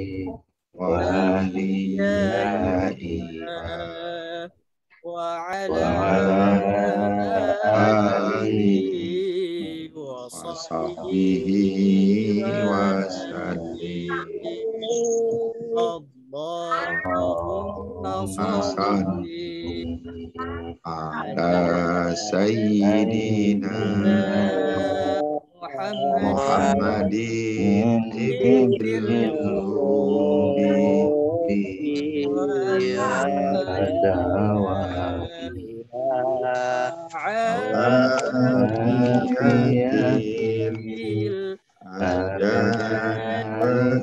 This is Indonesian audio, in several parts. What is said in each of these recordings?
وأوليائها وعلى آله وصحبه وسلم. اللهم صل على سيدنا محمد طب القلوب وعافية الأبدان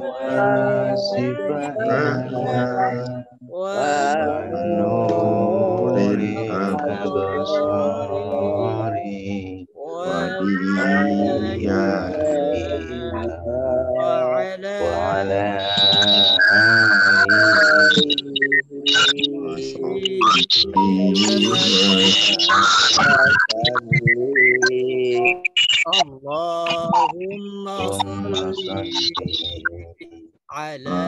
وصفائها ونور الأبصار وديائها وعلى اللهم صل على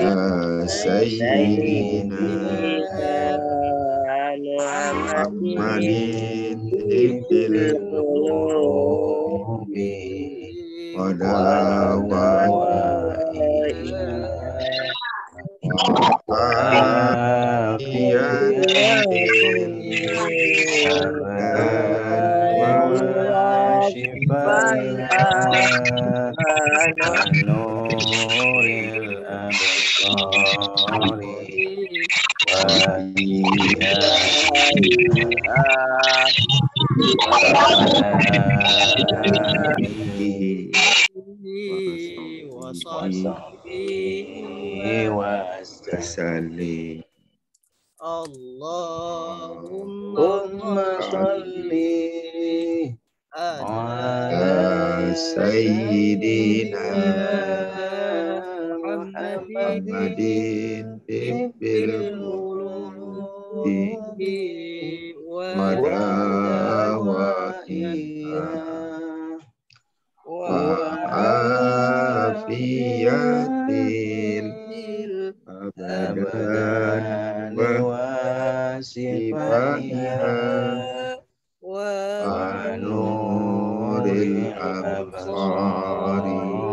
سيدنا محمد طب القلوب ودوائها وعافية الأبدان وشفائها ونور الأبصار وصحبه وسلم. اللهم صل على سيدنا محمد طب القلوب ودوائها وعافية الأبدان وشفائها ونور الأبصار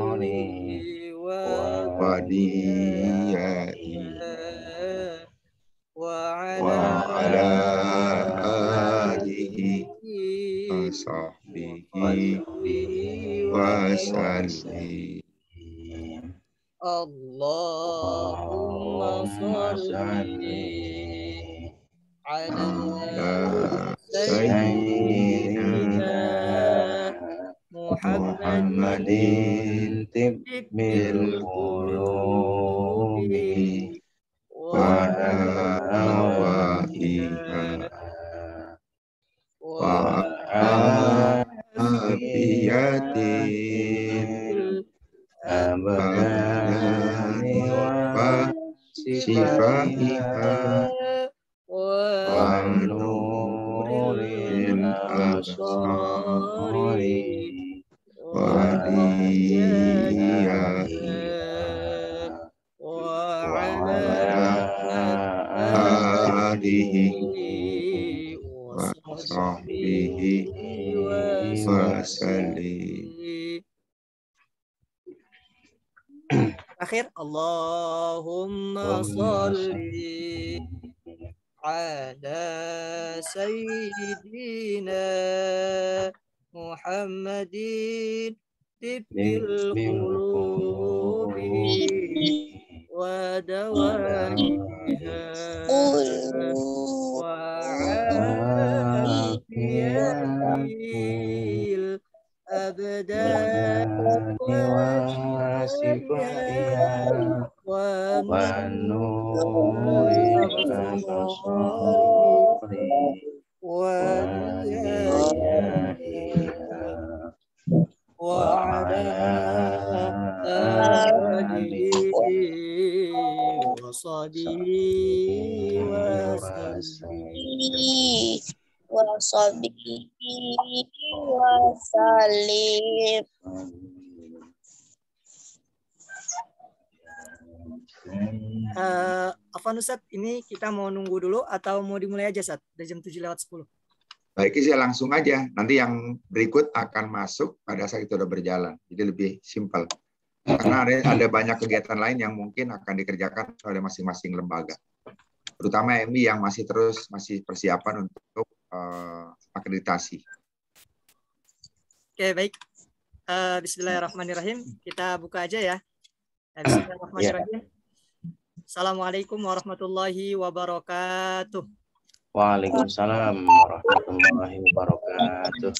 وديائها وعلى آله وصحبه وسلم. اللهم صل على سيدنا محمد طب القلوب ودوائها وعافية الأبدان وشفائها ونور الأبصار وديائها وعلى آله وصحبه وسلم. Akhir, Allahumma salli ala sayyidina Muhammadin tibbil qulubi wa dawaiha wa afiyatil abdan wa shifaiha wa nuril absari wa diyaiha wa ala alihi wa sahbihi wa sallim. Wa sahbihi wa sallim. Afwan Ustaz, ini kita mau nunggu dulu atau mau dimulai aja Ustaz? Udah jam 7:10. Baik, saya langsung aja. Nanti yang berikut akan masuk pada saat itu udah berjalan. Jadi lebih simpel. Karena ada banyak kegiatan lain yang mungkin akan dikerjakan oleh masing-masing lembaga. Terutama MI yang masih persiapan untuk akreditasi. Oke, baik. Bismillahirrahmanirrahim. Kita buka aja ya. Bismillahirrahmanirrahim. Assalamualaikum warahmatullahi wabarakatuh. Waalaikumsalam warahmatullahi wabarakatuh.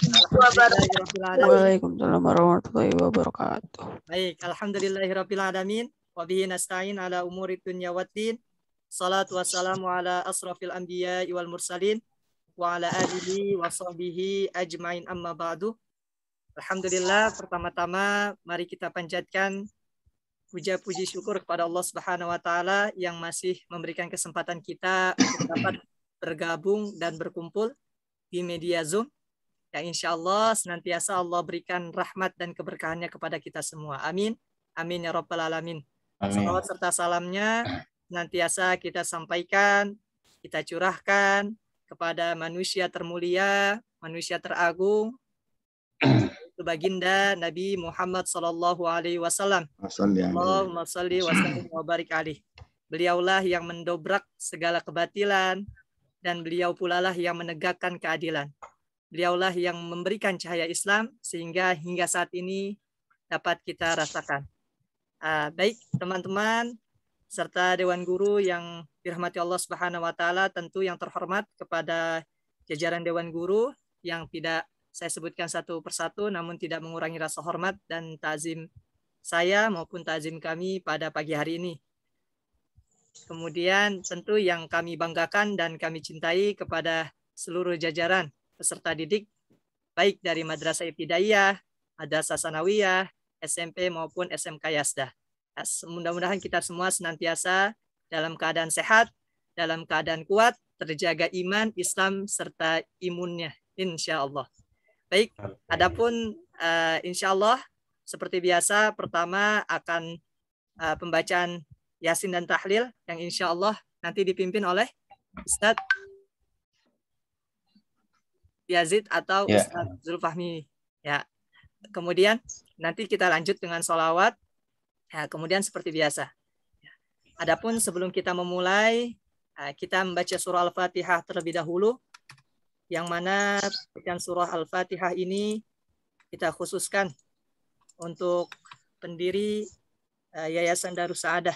Waalaikumsalam warahmatullahi wabarakatuh. Baik, alhamdulillahirabbil alamin wa bihi nasta'in ala umuri dunya waddin. Salatu wassalamu ala asrafil anbiya wal mursalin wa ala alihi wa sahbihi ajmain amma ba'du. Alhamdulillah, pertama-tama mari kita panjatkan puja-puji syukur kepada Allah Subhanahu wa taala yang masih memberikan kesempatan kita untuk dapat bergabung dan berkumpul di media Zoom. Yang insya Allah senantiasa Allah berikan rahmat dan keberkahannya kepada kita semua. Amin. Amin ya rabbal alamin. Salawat serta salamnya senantiasa kita sampaikan, kita curahkan kepada manusia termulia, manusia teragung, itu baginda Nabi Muhammad sallallahu alaihi wasallam. Allahumma shalli wa sallim wa barik alaihi. Beliaulah yang mendobrak segala kebatilan dan beliau pula lah yang menegakkan keadilan. Beliaulah yang memberikan cahaya Islam sehingga hingga saat ini dapat kita rasakan. Baik teman-teman serta Dewan Guru yang dirahmati Allah Subhanahu wa taala, tentu yang terhormat kepada jajaran Dewan Guru yang tidak saya sebutkan satu persatu namun tidak mengurangi rasa hormat dan ta'zim saya maupun ta'zim kami pada pagi hari ini. Kemudian tentu yang kami banggakan dan kami cintai kepada seluruh jajaran peserta didik baik dari Madrasah Ibtidaiyah, Madrasah Sanawiyah, SMP maupun SMK Yasdah. Mudah-mudahan kita semua senantiasa dalam keadaan sehat, dalam keadaan kuat, terjaga iman, Islam serta imunnya insya Allah. Baik, adapun insya Allah seperti biasa pertama akan pembacaan Yasin dan Tahlil yang insya Allah nanti dipimpin oleh Ustadz Yazid atau Ustadz Zulfahmi. Ya. Kemudian nanti kita lanjut dengan sholawat. Ya, kemudian seperti biasa. Adapun sebelum kita memulai, kita membaca surah Al-Fatihah terlebih dahulu. Yang mana bacaan surah Al-Fatihah ini kita khususkan untuk pendiri Yayasan Darus Saadah,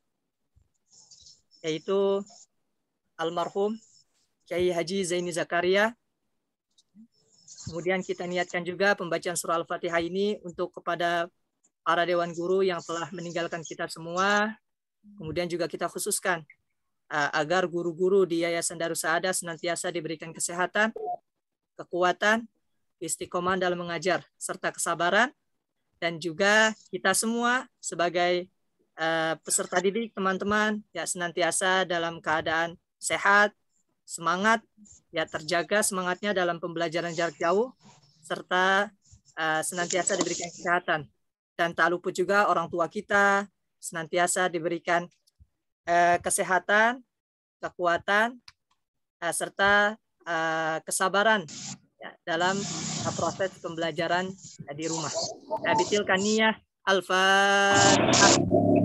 yaitu almarhum Kiai Haji Zaini Zakaria. Kemudian kita niatkan juga pembacaan surah Al-Fatihah ini untuk kepada para Dewan Guru yang telah meninggalkan kita semua. Kemudian juga kita khususkan agar guru-guru di Yayasan Darus Saadah senantiasa diberikan kesehatan, kekuatan, istiqomah dalam mengajar, serta kesabaran. Dan juga kita semua sebagai peserta didik, teman-teman, ya senantiasa dalam keadaan sehat, semangat, ya terjaga semangatnya dalam pembelajaran jarak jauh, serta senantiasa diberikan kesehatan. Dan tak lupa juga orang tua kita senantiasa diberikan kesehatan, kekuatan, serta kesabaran ya, dalam proses pembelajaran di rumah. Bitil kaniyah Al-Fatihah.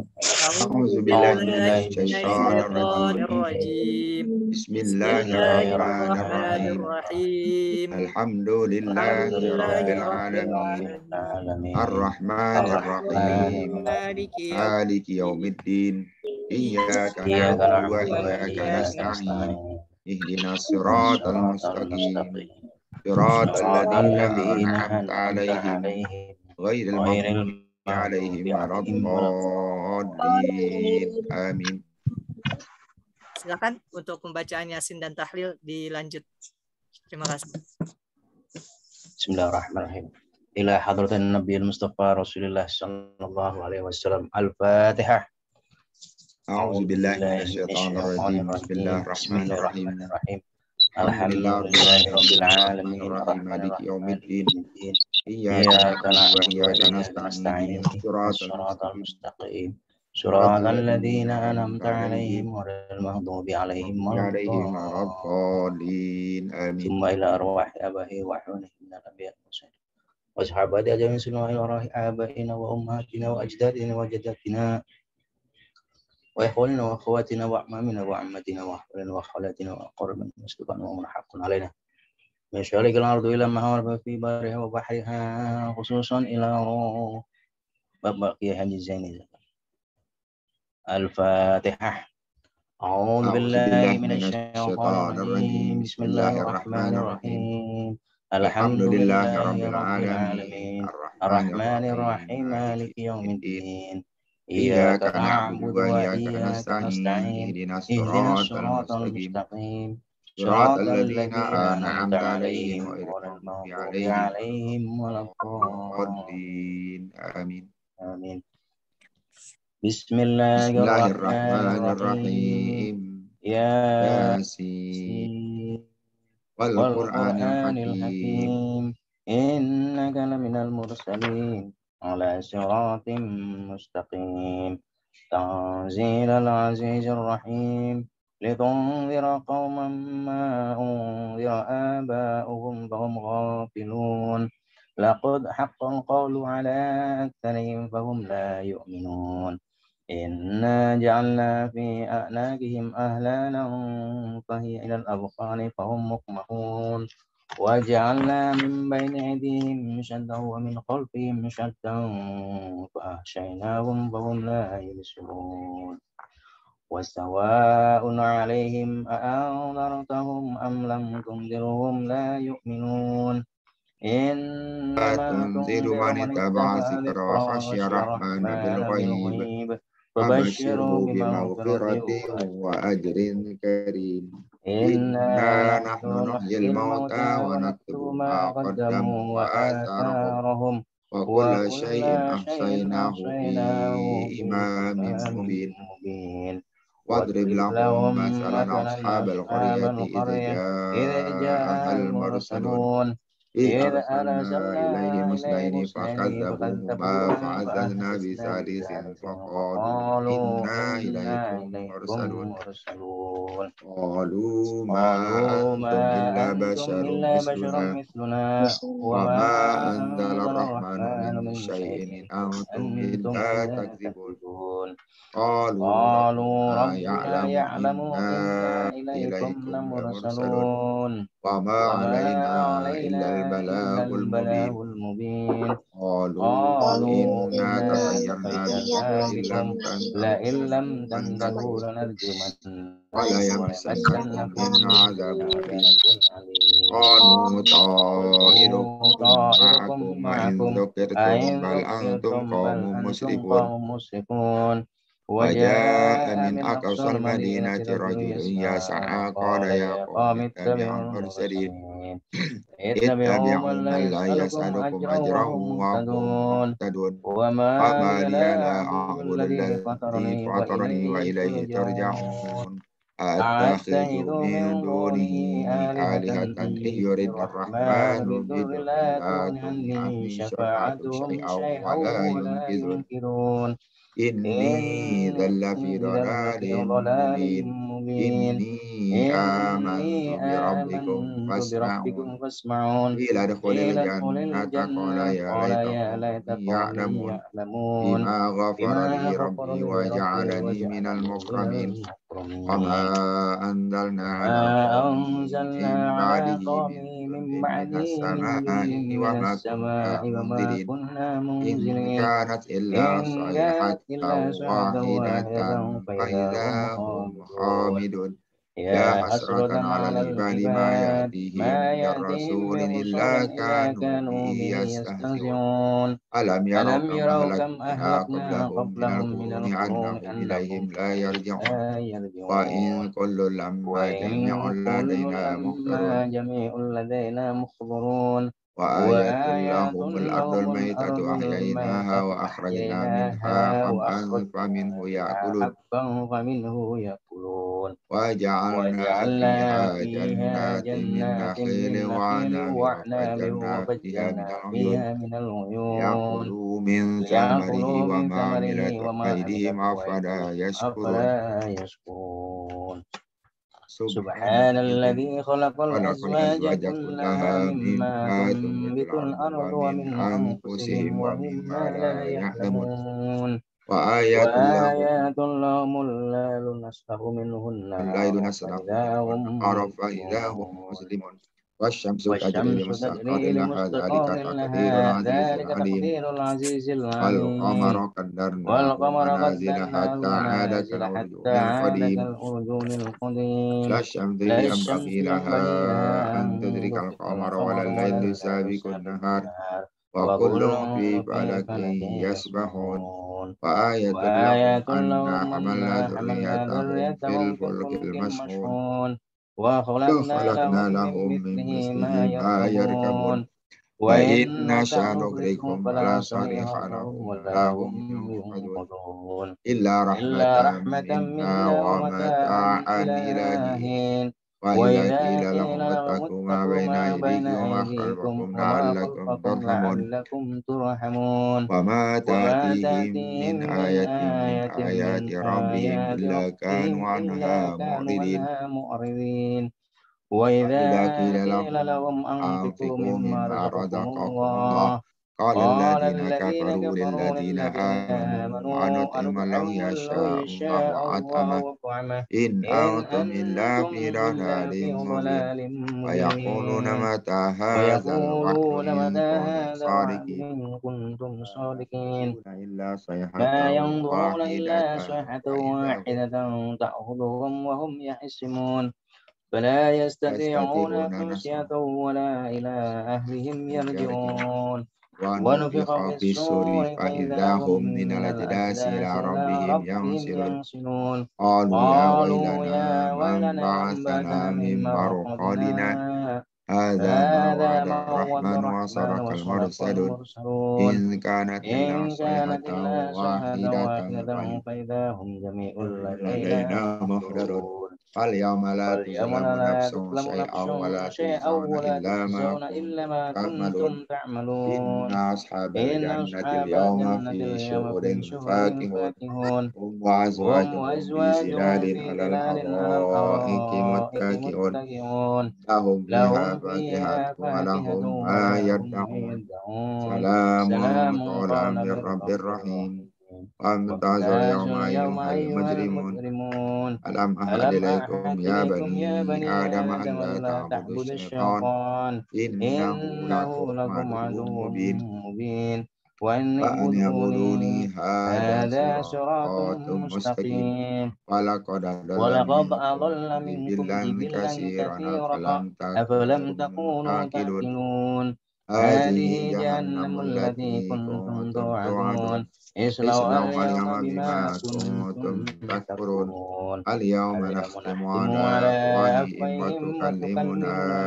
Bismillahirrahmanirrahim. Alhamdulillahirabbil alamin. Arrahmanirrahim. Maliki yaumiddin. Iyyaka na'budu wa iyyaka nasta'in. Ihdinas siratal mustaqim. Siratal ladzina an'amta 'alaihim ghairil maghdubi 'alaihim waladdallin. Amin. Silakan untuk pembacaan Yasin dan Tahlil dilanjut. Terima kasih. Bismillahirrahmanirrahim. Ila hadratin Nabiyil Mustafa Rasulullah sallallahu alaihi wasallam. Al-Fatihah. A'udzubillahi minasyaitonir rajim. Bismillahirrahmanirrahim. Alhamdulillahirabbil alamin. Maliki yaumiddin. Iyyaka na'budu wa iyyaka nasta'in. Shiratal mustaqim. صراط الذين أنعمت عليهم غير المغضوب عليهم ولا الضالين آمين. ثم إلى أرواح آبائهم وإخوانهم من الأنبياء والمرسلين وصحابة أجمعين ثم إلى أرواح آبائنا وأمهاتنا وأجدادنا وجداتنا وإخواننا وأخواتنا وأعمامنا وعماتنا وأحفادنا وخالاتنا وأقربنا مسلما وملحق علينا من شرق الأرض إلى مهارب في بارها وبحرها خصوصا إلى بقية الزين. الفاتحة. أعوذ بالله من الشيطان الرجيم. بسم الله الرحمن الرحيم. الحمد لله رب العالمين الرحمن الرحيم مالك يوم الدين إياك نعبد وإياك نستعين اهدنا الصراط المستقيم صراط الذين أنعمت عليهم غير المغضوب عليهم ولا الضالين آمين. آمين. بسم الله الرحمن الرحيم. ياسين والقرآن الحكيم إنك لمن المرسلين على صراط مستقيم تنزيل العزيز الرحيم لتنذر قوما ما أنذر آباؤهم فهم غافلون لقد حق القول على أكثرهم فهم لا يؤمنون إنا جعلنا في أعناقهم أهلالا فهي إلى الأذقان فهم مقمحون وجعلنا من بين أيديهم شدا ومن خلفهم شدا فأغشيناهم فهم لا يبصرون وسواء عليهم أأنذرتهم أم لم تنذرهم لا يؤمنون إنما تنذر من اتبع الذكر وخشي الرحمن بالغيب فبشره بمغفرة وأجر كريم. إنا نحن نحيي الموتى ونكتب ما قدموا وآثارهم وكل شيء أحصيناه في إمام مبين. واضرب لهم مثلا أصحاب القرية إذ جاءها المرسلون إذ أرسلنا إليهم اثنين فكذبوهما فعززنا بثالث فقالوا إنا إليكم مرسلون قالوا ما أنتم إلا بشر مثلنا وما أنزل الرحمن من شيء إن أنتم إلا تكذبون قالوا ربنا يعلم إنا إليكم لمرسلون وما علينا إلا البلاغ المبين. قالوا إنا تطيرنا بكم لئن لم تنتهوا لنرجمنكم وليمسنكم منا عذاب أليم. قالوا طائركم معكم وإن ذكرتم بل أنتم قوم مسرفون. وجاء من أقصى المدينة رجل يسعى قال يا قوم اتبعوا المرسلين اتبعوا من لا يسألكم أجرا وهم مهتدون وما لي لا أعبد الذي فطرني وإليه ترجعون أتخذ من دونه آلهة إن يرد الرحمن بضر لا تغني عني شفاعتهم شيئا ولا ينقذون إني ذل في ضلال مبين إني آمنت بربكم فاسمعون قيل ادخل الجنة قال يا ليت قومي يعلمون بما غفر لي ربي وجعلني من المكرمين وما أنزلنا على قومه من بعده من السماء وما كنا منزلين إن كانت إلا صيحة واحدة فإذا هم خامدون يا حسرة على العباد ما يأتيهم من رسول إلا كانوا به يستهزئون ألم يروا كم أهلكنا قبلهم من القرون أنهم لا يرجعون وإن كل لما جميع لدينا محضرون وآية لهم الأرض الميتة أحييناها وأخرجنا منها حبا فمنه يأكلون وجعلنا فيها فيها جنات من جنات نخيل من نخيل وعناب وأعناب وفجرنا فيها من العيون العيون ليأكلوا من ثمره ليأكلوا من وما ثمره عملت وما أيديهم عملته أفلا أيديهم يشكرون. أفلا يشكرون. سبحان سبحان الذي الذي خلق خلق الأزواج الأزواج كلها كلها مما مما تنبت تنبت الأرض الأرض ومن ومن أنفسهم أنفسهم ومما ومما لا لا يعلمون. يعلمون. وآيات لهم وآيات لهم الليل نسلخ منه الليل النهار نسلخ منه فإذا هم والنهار فإذا هم مظلمون. مسلمون. والشمس تجري والشمس لمستقر تجري لها ذلك لمستقر تقدير لها العزيز ذلك العليم. تقدير العزيز العليم. والقمر قدرناه والقمر منازل قدرناه حتى عاد منازل حتى كالعرجون عاد القديم. كالأرجون القديم. لا الشمس لا الشمس ينبغي ينبغي لها لها أن أن تدرك تدرك القمر ولا القمر ولا الليل الليل سابق سابق النهار النهار وكل وكل في في فلك فلك يسبحون. يسبحون. وآية لهم وآيات أنا لهم حملنا أنا حملنا ذريتهم في ذريتهم في الفلك الفلك المشحون المشحون وخلقنا وخلقنا لهم من لهم من مثله ما مثله ما يركبون. يركبون. وإن وإن نشأ نشأ نغرقهم نغرقهم فلا فلا صريخ صريخ لهم لهم ولا ولا هم هم ينقذون ينقذون إلا إلا رحمة رحمة منا منا ومتاعا ومتاعا إلى إلى حين. حين. وإذا وإذا قيل قيل لهم لهم اتقوا ما اتقوا بين ما بين أيديكم وما أيديكم خلفكم وما لعلكم خلفكم ترحمون. لعلكم ترحمون. وما وما تأتيهم تأتيهم من من آية من آية آيات من ربهم آيات إلا ربهم كانوا إلا عنها كانوا معرضين. عنها معرضين. وإذا وإذا قيل قيل لهم لهم أنفقوا أنفقوا مما مما رزقكم رزقكم الله الله قال قال الذين الذين كفروا كفروا للذين للذين آمنوا آمنوا أنطعم من لو أنطعم من لو يشاء يشاء الله أطعمه الله أطعمه إن إن أنتم إلا أنتم في إلا في ضلال مبين. ضلال ويقولون مبين. متى هذا الوعد ويقولون إن متى كنتم هذا الوعد صادقين. إن كنتم ما صادقين. ينظرون إلا صيحة ما ينظرون واحدة إلا صيحة فإذا هم واحدة تأخذهم وهم يحسمون. فلا يستطيعون يستطيعون توصية نصرا ولا إلى أهلهم يرجعون. يرجعون. ونفخ ونفخ في في السور الصور فإذا فإذا هم هم من من الأجداث الأجداث إلى إلى ربهم ربهم ينسلون. ينسلون. قالوا يا قالوا ويلنا يا من ويلنا من بعثنا بعثنا من من مرقدنا مرقدنا هذا ما هذا وعد ما وعد الرحمن الرحمن وصدق وصدق المرسلون. المرسلون. إن كانت إلا إن كانت صيحة إلا صيحة واحدة واحدة فإذا هم جميع لدينا لدينا محضرون. محضرون. اليوم لا فاليوم تظلم لا نفس تظلم شيئا نفس ولا شيئا تجزون ولا إلا ما تجزون كنتم إلا ما تعملون. كنتم تعملون. إن أصحاب إن الجنة أصحاب اليوم الجنة في اليوم شغل في شغل فاكهون فاكهون هم هم وأزواجهم في وأزواجهم ظلال في على ظلال على الأرائك الأرائك متكئون. متكئون. لهم فيها لهم فاكهة فيها فاكهة ولهم ما ولهم ما يدعون. يدعون. سلام سلام قولا قولا من من رب رب رحيم. رحيم. وامتازوا اليوم وامتازوا اليوم أيها أيها المجرمون. المجرمون. ألم أعهد ألم إليكم أعهد يا إليكم يا بني بني آدم آدم ألا ألا تعبدوا تعبدوا الشيطان الشيطان إنه إنه لكم لكم عدو عدو مبين. مبين. وأن وأن اعبدوني اعبدوني هذا هذا صراط صراط مستقيم. مستقيم. ولقد أضل ولقد منكم أضل منكم جبلا جبلا كثيرا كثيرا أفلم أفلم تكونوا تكونوا تعقلون. تعقلون. هذه هذه جهنم جهنم التي التي كنتم كنتم توعدون توعدون. اصلوها اصلوها اليوم اليوم بما بما كنتم كنتم تكفرون. تكفرون. اليوم اليوم نختم نختم على على أفواههم أفواههم وتكلمنا وتكلمنا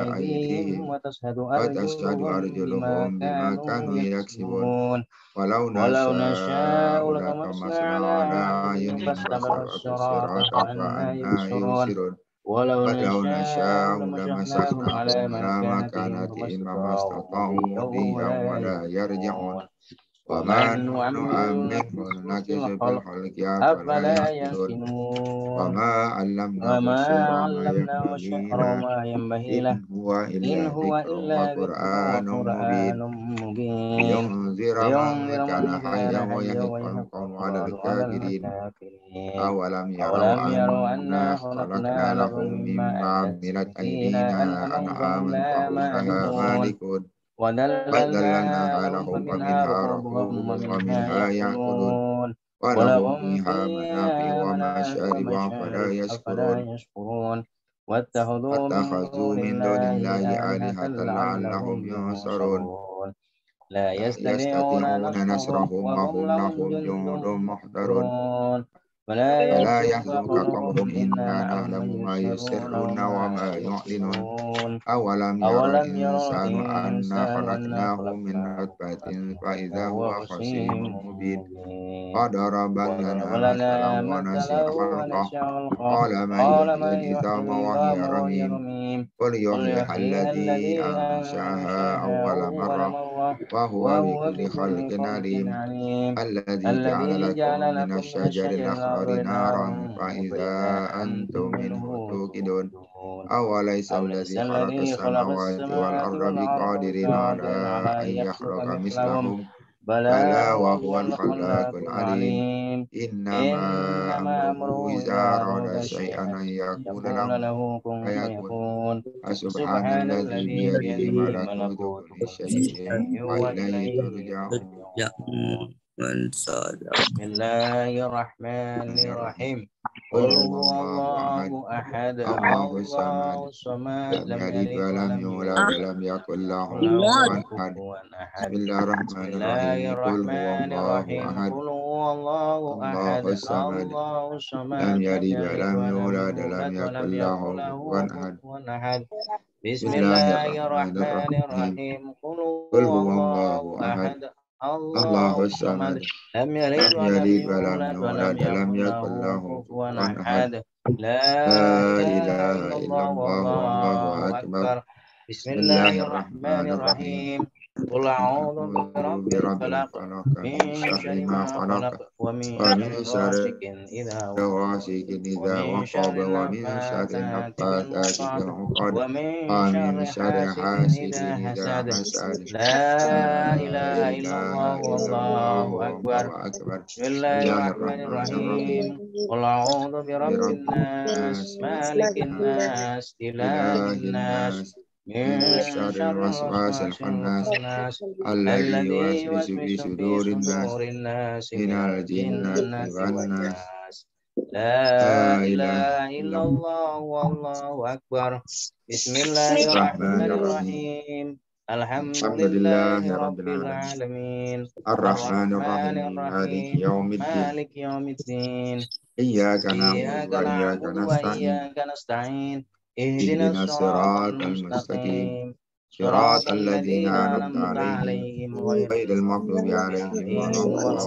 أيديهم أيديهم وتشهد وتشهد أرجلهم بما أرجلهم بما كانوا كانوا يكسبون. يكسبون. ولو ولو نشاء نشاء لطمسنا لطمسنا على على أعينهم أعينهم فاستبقوا فاستبقوا الصراط الصراط فأنى فأنى يبصرون. يبصرون. ولو ولو نشاء نشاء لمسخناهم على لمسخناهم على مكانتهم فما مكانتهم فما استطاعوا استطاعوا مضيا مضيا ولا ولا يرجعون. يرجعون. وما ومن نعمره نؤمره نكسه في نكس في الخلق الخلق أفلا أفلا يعقلون. ينقلون. وما علمناه وما الشعر ما علمناه ينبغي الشعر له وما ينبغي له إن هو إن إلا هو ذكر إلا ذكر وقرآن وقرآن مبين. مبين. لينذر من لينذر كان من حيا كان حيا ويحق ويحق القول على القول على الكافرين. الكافرين. أولم أولم يروا يروا أنا أنا خلقنا خلقنا لهم لهم مما مما عملت أيدينا أيدينا أنعاما أنعاما لا فهم لها مالكون. مالكون. بل وذللناها ذللناها لهم لهم فمنها فمنها ركوبهم ركوبهم ومنها ومنها يأكلون. يأكلون. ولهم ولهم فيها منافع فيها منافع ومشارب أفلا ومشارب أفلا يشكرون. يشكرون. واتخذوا من واتخذوا دون من دون الله الله آلهة آلهة لعلهم لعلهم ينصرون. ينصرون. لا لا يستطيعون يستطيعون نصرهم نصرهم وهم وهم لهم لهم جند جند محضرون. محضرون. ولا فلا يحزنك يحزنك قولهم قولهم إنا إنا نعلم نعلم ما يسرون يسرون وما وما يعلنون يعلنون أولم يرى أولم يرى الإنسان أنا الإنسان أنا خلقناه من خلقناه نطفة من فإذا وهو هو خصيم خصيم مبين مبين وضرب وضرب لنا مثلا لنا ونسي مثلا خلقه ونسي خلقه قال من قال يحيي من العظام يحيي وهي العظام وهي رميم رميم قل قل يحييها يحييها الذي الذي أنشأها أنشأها أول أول مرة مرة وهو وهو بكل بكل خلق خلق عليم عليم الذي جعل الذي لكم جعل من لكم من الشجر الشجر الأخضر الأخضر نارا نارا فإذا فإذا أنتم أنتم منه منه توقدون توقدون أوليس أوليس الذي خلق الذي خلق السماوات السماوات والأرض والأرض بقادر على بقادر على أن أن يخلق يخلق مثلهم مثلهم بلى بلى وهو وهو الخلاق الخلاق العليم العليم إنما إنما أمره أمره إذا إذا أراد أراد شيئا شيئا أن يقول يقول له له كن فيكون فيكون فسبحان سبحان الذي الذي بيده بيده ملكوت ملكوت كل كل شيء شيء وإليه وإليه ترجعون ترجعون من صاد بسم الله الرحمن الرحيم قل قل هو هو الله الله أحد أحد الله الله الصمد الصمد لم لم يلد يلد ولم ولم يولد يولد ولم يكن له ولم يكن له كفوا أحد كفوا بسم أحد الله بسم الرحمن الله الرحيم قل هو الرحمن الله الرحيم أحد قل هو الله الله أحد الصمد الله لم الصمد لم يلد يلد ولم ولم يولد ولم يولد ولم يكن له يكن له كفوا أحد كفوا أحد بسم بسم الله الله الرحمن الرحمن الرحيم الرحيم قل قل هو هو الله الله أحد أحد الله الله الصمد الصمد لم يلد لم ولم يلد ولم يولد ولم يولد ولم يكن له يكن له كفوا كفوا أحد أحد لا لا إله إله إلا إلا الله الله والله والله أكبر أكبر بسم بسم الله الله الرحمن الرحمن الرحيم الرحيم قل قل أعوذ أعوذ برب برب الفلق الفلق من من شر شر ما ما خلق خلق ومن ومن شر شر غاسق إذا وقب غاسق إذا ومن وقب شر ومن شر النفاثات في النفاثات في العقد العقد ومن ومن شر شر حاسد حاسد إذا إذا حسد حسد لا لا إله إلا إله الله إلا الله والله أكبر والله أكبر بسم بسم الله الله الرحمن الرحمن الرحيم الرحيم قل أعوذ برب برب الناس الناس مالك ملك الناس الناس إله إله الناس الناس من من شر شر الوسواس الوسواس الخناس الخناس الذي الذي يوسوس في يوسوس في صدور الناس صدور الناس من من الجنة الجنة والناس والناس لا لا إله إله إلا إلا الله والله أكبر بسم الله الرحمن الرحمن الرحيم الرحيم الحمد الحمد لله لله رب رب العالمين العالمين الرحمن الرحمن الرحيم مالك الرحيم يوم الدين مالك يوم الدين إياك نعبد إياك وإياك نعبد نستعين وإياك نستعين اهدنا اهدنا الصراط الصراط المستقيم المستقيم صراط صراط الذين الذين أنعمت أنعمت عليهم عليهم غير غير المغضوب المغضوب عليهم ولا عليهم ولا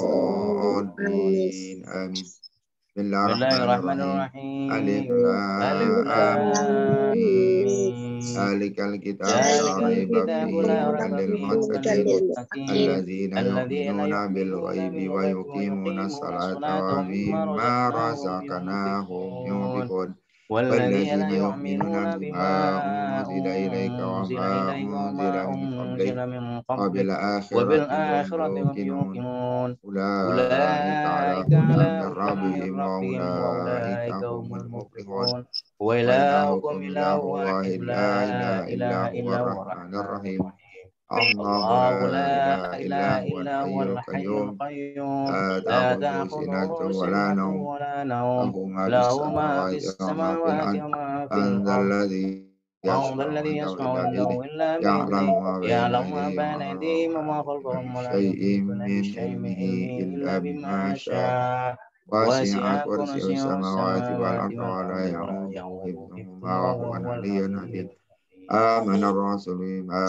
الضالين آمين بسم الله بسم الله الرحمن الرحمن الرحيم ألف الرحيم ألف لام لام ميم ميم ذلك الكتاب لا ذلك ريب الكتاب فيه لا هدى ريب فيه هدى للمتقين للمتقين الذين الذين يؤمنون يؤمنون بالغيب بالغيب ويقيمون ويقيمون الصلاة الصلاة ومما ومما رزقناهم رزقناهم ينفقون ينفقون والذين والذين يؤمنون يؤمنون بما بما أنزل إليك أنزل وما إليك وما أنزل من قبلك أنزل من قبلك وبالآخرة هم وبالآخرة هم يوقنون يوقنون أولئك على أولئك هدى على من هدى من ربهم ربهم وأولئك وأولئك هم هم المفلحون المفلحون وإلهكم وإلهكم إله إله واحد واحد لا لا إله إلا إله هو إلا هو الرحمن الرحمن الرحيم الرحيم الله الله لا لا إله إلا إله هو إلا الحي هو الحي القيوم القيوم لا لا تأخذه تأخذه سنة ولا سنة نوم ولا نوم له ما في له ما في السماوات وما في السماوات الأرض وما في من ذا الأرض الذي من ذا يشفع الذي عنده يشفع إلا عنده بإذنه إلا يعلم بإذنه ما بين يعلم ما أيديهم بين وما أيديهم خلفهم وما ولا يحيطون خلفهم ولا بشيء يحيطون من بشيء من علمه علمه إلا إلا بما بما شاء شاء وسع وسع كرسيه كرسيه السماوات السماوات والأرض ولا والأرض ولا يؤوده يؤوده حفظهما حفظهما وهو وهو العلي العلي العظيم العظيم آمن الرسول بما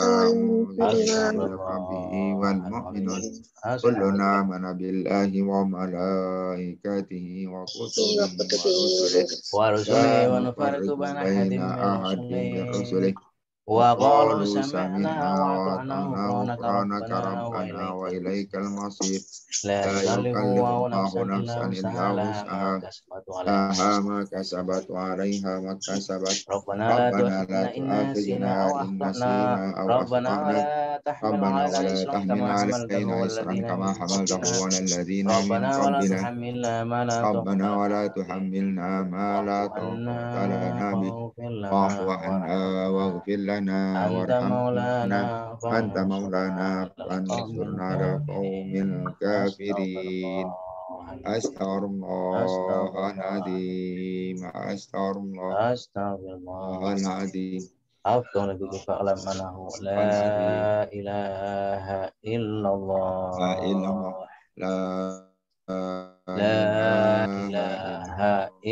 أنزل أستغفر من ربه الله والمؤمنون العظيم كلنا أستغفر آمن بالله وملائكته وكتبه ورسله لا ورسله ونفرق نفرق بين أحد بين من أحد من رسله رسله وقالوا وقالوا سمعنا سمعنا وأطعنا وأطعنا غفرانك غفرانك ربنا ربنا وإليك وإليك المصير المصير لا لا يكلف يكلف الله الله نفسا إلا نفسا إلا وسعها لها ما وسعها كسبت وعليها ما لها اكتسبت ما كسبت وعليها ما اكتسبت ربنا لا ربنا لا تؤاخذنا إن نسينا تؤاخذنا أو إن أخطأنا نسينا أو ربنا أخطأنا ولا تحمل ربنا علينا ولا إصرا تحمل كما حملته علينا على إصرا الذين كما من حملته قبلنا على الذين من ربنا ولا قبلنا تحملنا ما لا طاقة ربنا لنا ولا به تحملنا ما لا واعف عنا طاقة لنا به واغفر لنا واعف عنا وارحمنا واغفر لنا أنت وارحمنا مولانا أنت فانصرنا مولانا على القوم فانصرنا على القوم الكافرين أستغفر الكافرين الله أستغفر العظيم الله أستغفر الله العظيم أستغفر الله أستغفر الله العظيم أفضل بك فاعلم أنه لا العظيم إله إلا لا إله إلا الله الله لا لا إله إله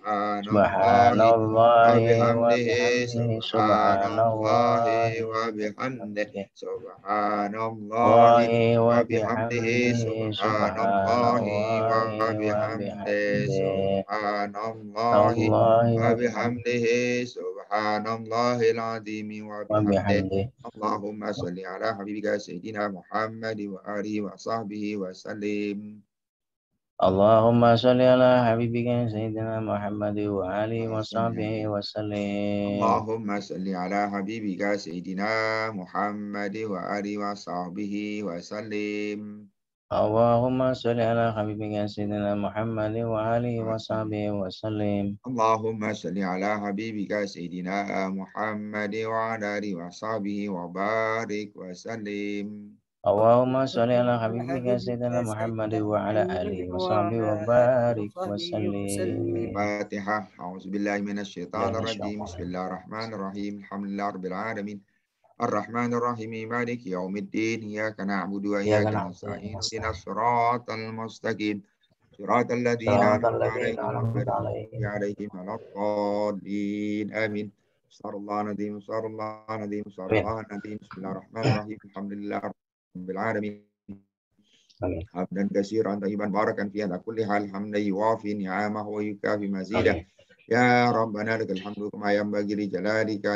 Subhanallahi wa bihamdihi, bihamdihi, subhanallahi wa bihamdihi, Allahi subhanallahi wa wa bihamdihi, bihamdihi, subhanallahi wa subhanallahi wa bihamdihi, bihamdihi, subhanallahi Allahi wa wa bihamdihi bihamdihi, subhanallahil azim wa wa bihamdihi. bihamdihi. Allahumma salli ala habibika sayyidina Muhammad wa alihi wa sahbihi wa sallim. Allahumma salli ala habibika sayyidina Muhammad wa alihi wa sahbihi wa sallim. Allahumma salli ala habibika sayyidina Muhammad wa alihi wa sahbihi wa sallim. Allahumma salli ala habibika sayyidina Muhammad wa alihi wa sahbihi wa sallim. Allahumma salli ala habibika sayyidina Muhammad wa ala alihi wa sahbihi wa barik wa sallim. Allahumma salli ala habibika sayyidina Muhammad wa ala alihi wa sahbihi wa barik wa sallim. Al-Fatihah. A'udzubillahi minasyaitonir rajim. Bismillahirrahmanirrahim. Alhamdulillahi rabbil alamin. Ar-Rahmanir Rahim. Maliki yaumiddin. Iyyaka na'budu wa iyyaka nasta'in. Ihdinas siratal mustaqim. Siratal ladzina an'amta 'alaihim ghairil maghdubi 'alaihim waladdallin. Amin. Sallallahu alaihi wasallam. Bismillahirrahmanirrahim. Alhamdulillahi rabbil alamin. Hamdan katsiran tayyiban barakan fi ala kulli hal hamdan yuwafi ni'amahu wa yukafi mazidah. Ya Rabbana lakal hamdu kama yanbaghi li jalalika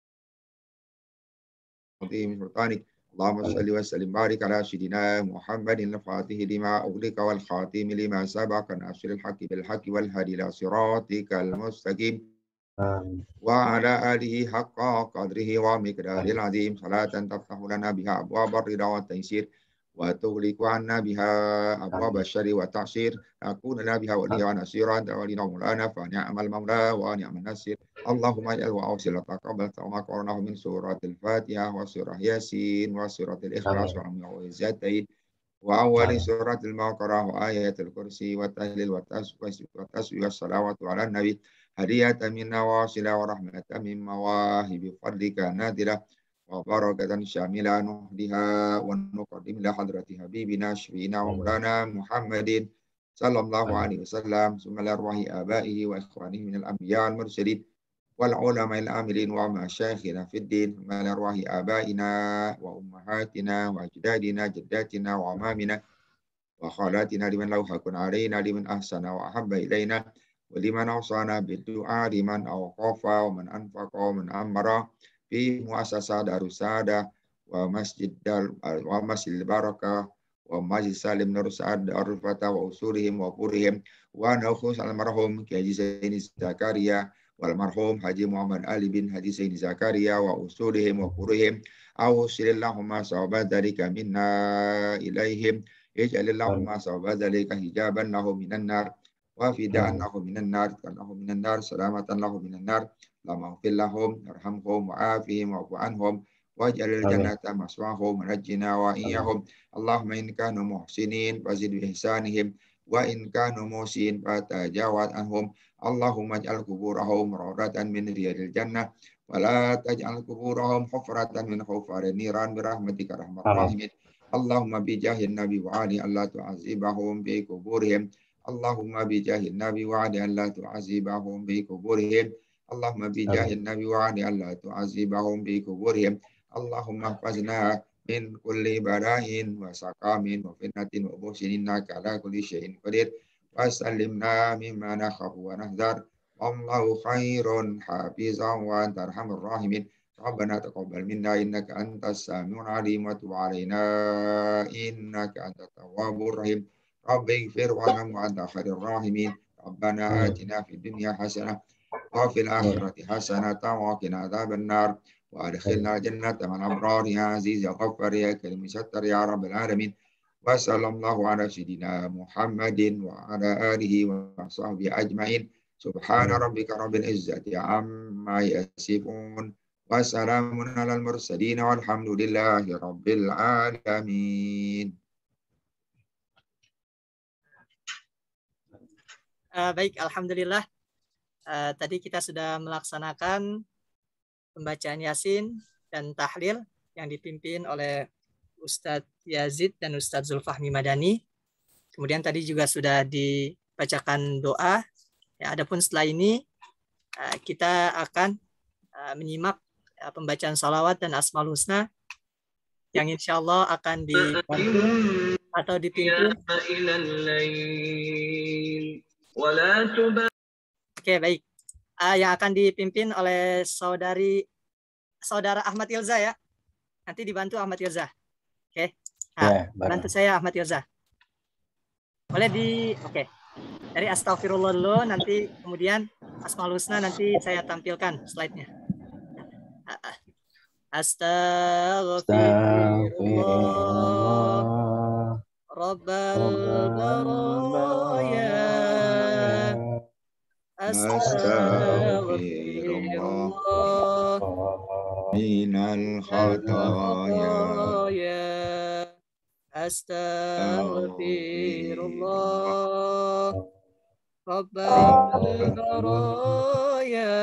li'azimi sultanik. Allahumma salli wa sallim barik ala sayyidina Muhammadin al-Fatih lima ughliqa wal khatim lima sabaqa nasiril haqqi bil haqqi wal hadi ila siratikal mustaqim. Wa ala alihi haqqa qadrihi wa miqdaril azim. Salatan taftahu lana biha abwabar ridha wa taysir wa tughliqu anna biha abwaba syarri wa ta'sir. Akuna lana biha waliya wa nasiran tawalina maulana fa ni'mal maula wa ni'man nasir. Allahumma ij'al wa awsil taqabbal ma qara'nahu min suratil Fatihah wa surah Yasin wa suratil Ikhlas wa mu'awwidhatain wa awwali suratil Baqarah wa ayatul kursi wa tahlil wa tasbih wa salawatu ala nabi hadiyatan minna wa sila wa rahmatan min mawahibi fadlika nadira wa barakatan syamila nuhdiha wa nuqaddim la hadrati habibina syafina wa maulana Muhammadin sallallahu alaihi wasallam summa arwahi abaihi wa ikhwanihi min al-anbiya wal mursalin wal ulama al-amilin wa masyayikhina fid din summa arwahi abaina wa ummahatina wa ajdadina jaddatina wa amamina wa khalatina liman lahu haqqun alaina liman ahsana wa ahabba ilaina wa liman awsana bid-du'a liman awqafa wa man anfaqa wa man amara fi muassasah Darussaada wa masjid barakah wa masjid Salim Nur Sa'ad Darul Fatah wa usulihim wa purihim wa nakhus al-marhum Haji Zaini Zakaria wal marhum Haji Muhammad Ali bin Haji Zaini Zakaria wa usulihim wa purihim awsilillahumma sawabat dzalika minna ilaihim ij'alillahumma sawabat dzalika hijaban lahum minan nar wa fida'an lahum minan nar salamatan lahum minan nar. Allahumma ighfir lahum warhamhum wa'afihim wa'fu anhum waj'alil jannata maswahum wanajjina wa iyyahum. Allahumma in kanu muhsinin fazid bi ihsanihim wa in kanu musin fatajawaz anhum. Allahumma ij'al quburahum rawdatan min riyadil jannah wa la taj'al quburahum hufratan min hufarin niran bi rahmatika arhamar rahimin. Allahumma bi jahin nabi wa ali alla tu'azibahum bi quburihim. Allahumma bi jahin nabi wa ali alla tu'azibahum bi quburihim. Allahumma bi jahin nabi wa ali alla tu'azibahum bi quburihim. Allahumma hafazna min kulli bala'in wa saqamin wa fitnatin wa buhsin innaka ala kulli syai'in qadir wa sallimna mimma nakhafu wa nahdhar. Wallahu khairun hafizan wa anta arhamur rahimin. Rabbana taqabbal minna innaka antas samiul alim wa tub alaina innaka antat tawwabur rahim. Rabbi ighfir warham wa anta khairur rahimin. Rabbana atina fid dunya hasanah wa fil akhirati hasanatan wa qina adzaban nar wa adkhilna jannata ma'al abrar ya aziz ya ghaffar ya karim sattar ya rabbal alamin. Wa sallallahu ala sayyidina Muhammadin wa ala alihi wa sahbihi ajmain. Subhana rabbika rabbil izzati amma yasifun wa salamun alal mursalin walhamdulillahi rabbil alamin. Baik, alhamdulillah. Tadi kita sudah melaksanakan pembacaan Yasin dan tahlil yang dipimpin oleh Ustadz Yazid dan Ustadz Zulfahmi Madani. Kemudian tadi juga sudah dibacakan doa Ya, adapun setelah ini kita akan menyimak pembacaan salawat dan asmaul husna yang insya Allah akan dibantu atau dipimpin. Oke, baik. Yang akan dipimpin oleh saudara Ahmad Ilza ya. Nanti dibantu Ahmad Ilza. Oke. Nah, bantu saya Ahmad Ilza. Boleh oke. Dari astagfirullah dulu, nanti kemudian asmaul husna nanti saya tampilkan slide-nya. Astaghfirullah Rabbal baraya Astaghfirullah minal khataya Astaghfirullah Rabbal baraya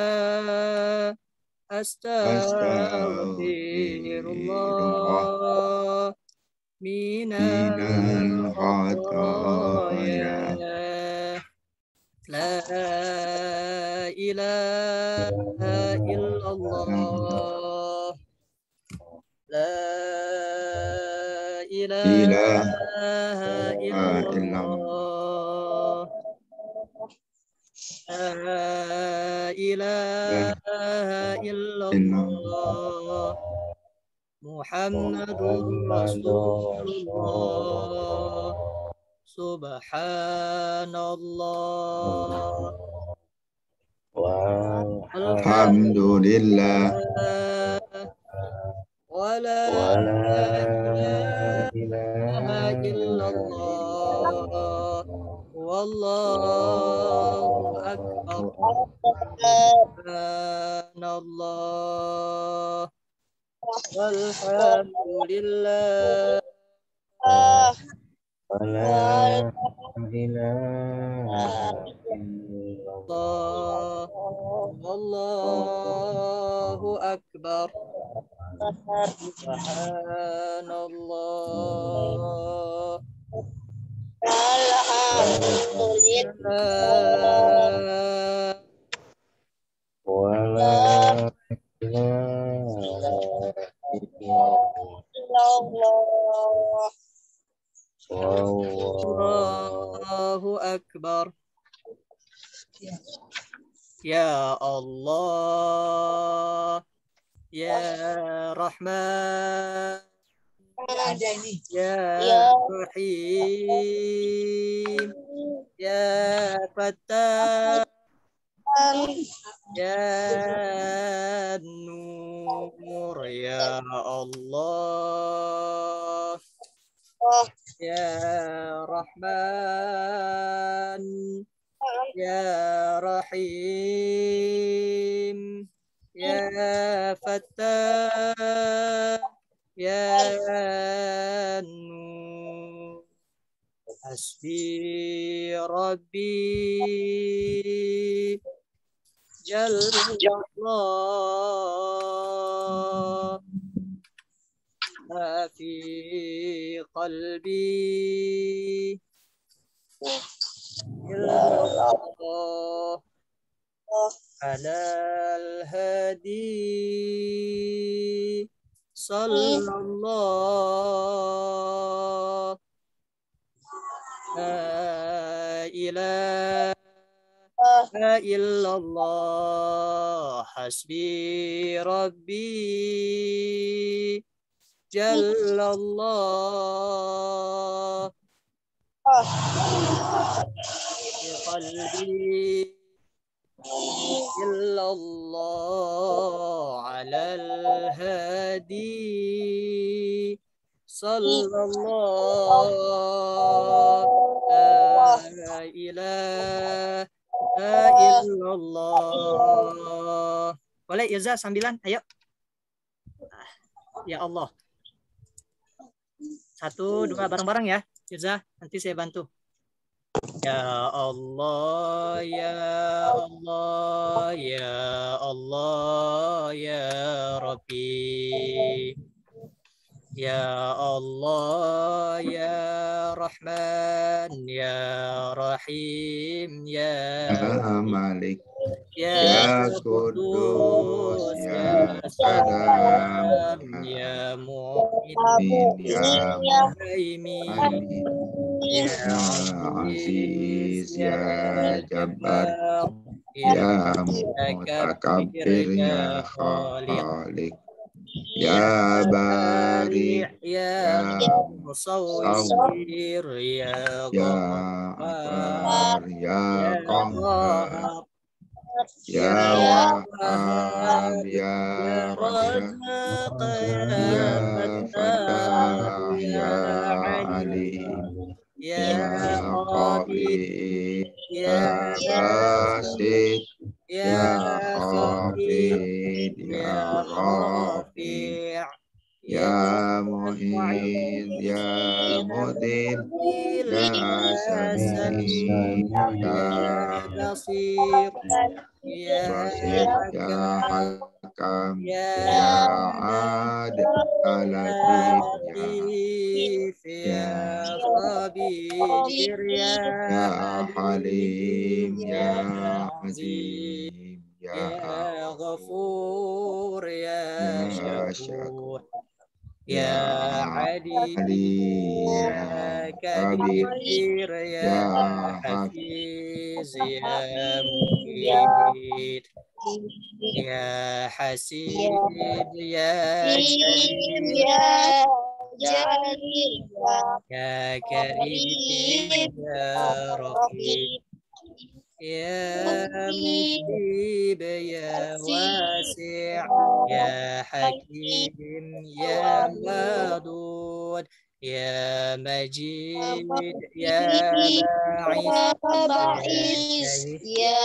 Astaghfirullah minal khataya La ilaha illallah La ilaha illallah La ilaha illallah Muhammadur Rasulullah Subhanallah Alhamdulillah Wala ilaha illallah Wallahu akbar Subhanallah Walhamdulillah Wala ilaha illallah Wallahu akbar Subhanallah Alhamdulillah Wala ilaha illallah Allahu akbar Ya Allah Ya Rahman Ya Rahim Ya Fattah Ya Nur Ya Allah Ya Rahman Ya Rahim Ya Fattah Ya Nur Hasbi Rabbi Jallallah Ma fi qalbi illallah Alal hadi Sallallahu La ilaha illallah Hasbi Rabbi Jallallah Qalbi illallah Alal hadi Sallallahu La ilaha illallah Boleh Ilza sambilan ayo Ya Allah 1, 2 bareng-bareng ya Ilza nanti saya bantu Ya Allah Ya Allah Ya Allah Ya Rabbi Ya Allah, Ya Rahman, Ya Rahim, Ya Malik, Ya Ya Qudus, Kudus, Ya Ya Salam, Salam, Ya Mu'min, Ya Muhaimin, Mu'min, Ya Ya Aziz, Aziz, Ya Ya Jabbar, Jabbar, Ya Ya Mutakabbir, Mutakabbir, Ya Ya Khaliq, Khaliq, Ya Ya Bari, Bari, Ya Ya Musawwir, Musawwir, Ya Ya Ghaffar, Akbar, Ya Ya Qahhar, Wahhab, Ya Ya Wahhab, Wahhab, Ya Ya Razzaq, Razzaq, Ya Ya Fattah, Fatah, Ya Ya Alim, Alim, Ya Ya Qabid, Qabid, Ya Ya Basit, Basit, Ya Ya Khafid, Khafid, Ya Ya Rafi, Rafi', Ya Ya Mu'id, Mu'id, Ya Ya Mudin, Mudil, Ya Ya Sami', Sami, Ya Ya Basir, Ya Basir, Ya Hakam, Hakam, Ya Ya Adil, Ad, Ya Al-Latif, Latif, Ya Ya Khabir, Ya Ya Halim, Halim, Ya Ya Azim, Azim, Ya Ya Ghafur, Ghafur, Ya Ya Syakur, Syakur, Ya Ya Alim, Alim, Ya Ya Kabir, Kabir, Ya Ya Hafiz, Hafiz, Ya Mujid, Ya Hasib, Ya Jalil, Ya Karim, Ya Raqib, Ya Mujib, Ya Wasi', Ya Hakim, Ya Wadud, Ya Majid, Ya Ba'is, Ya Syahid,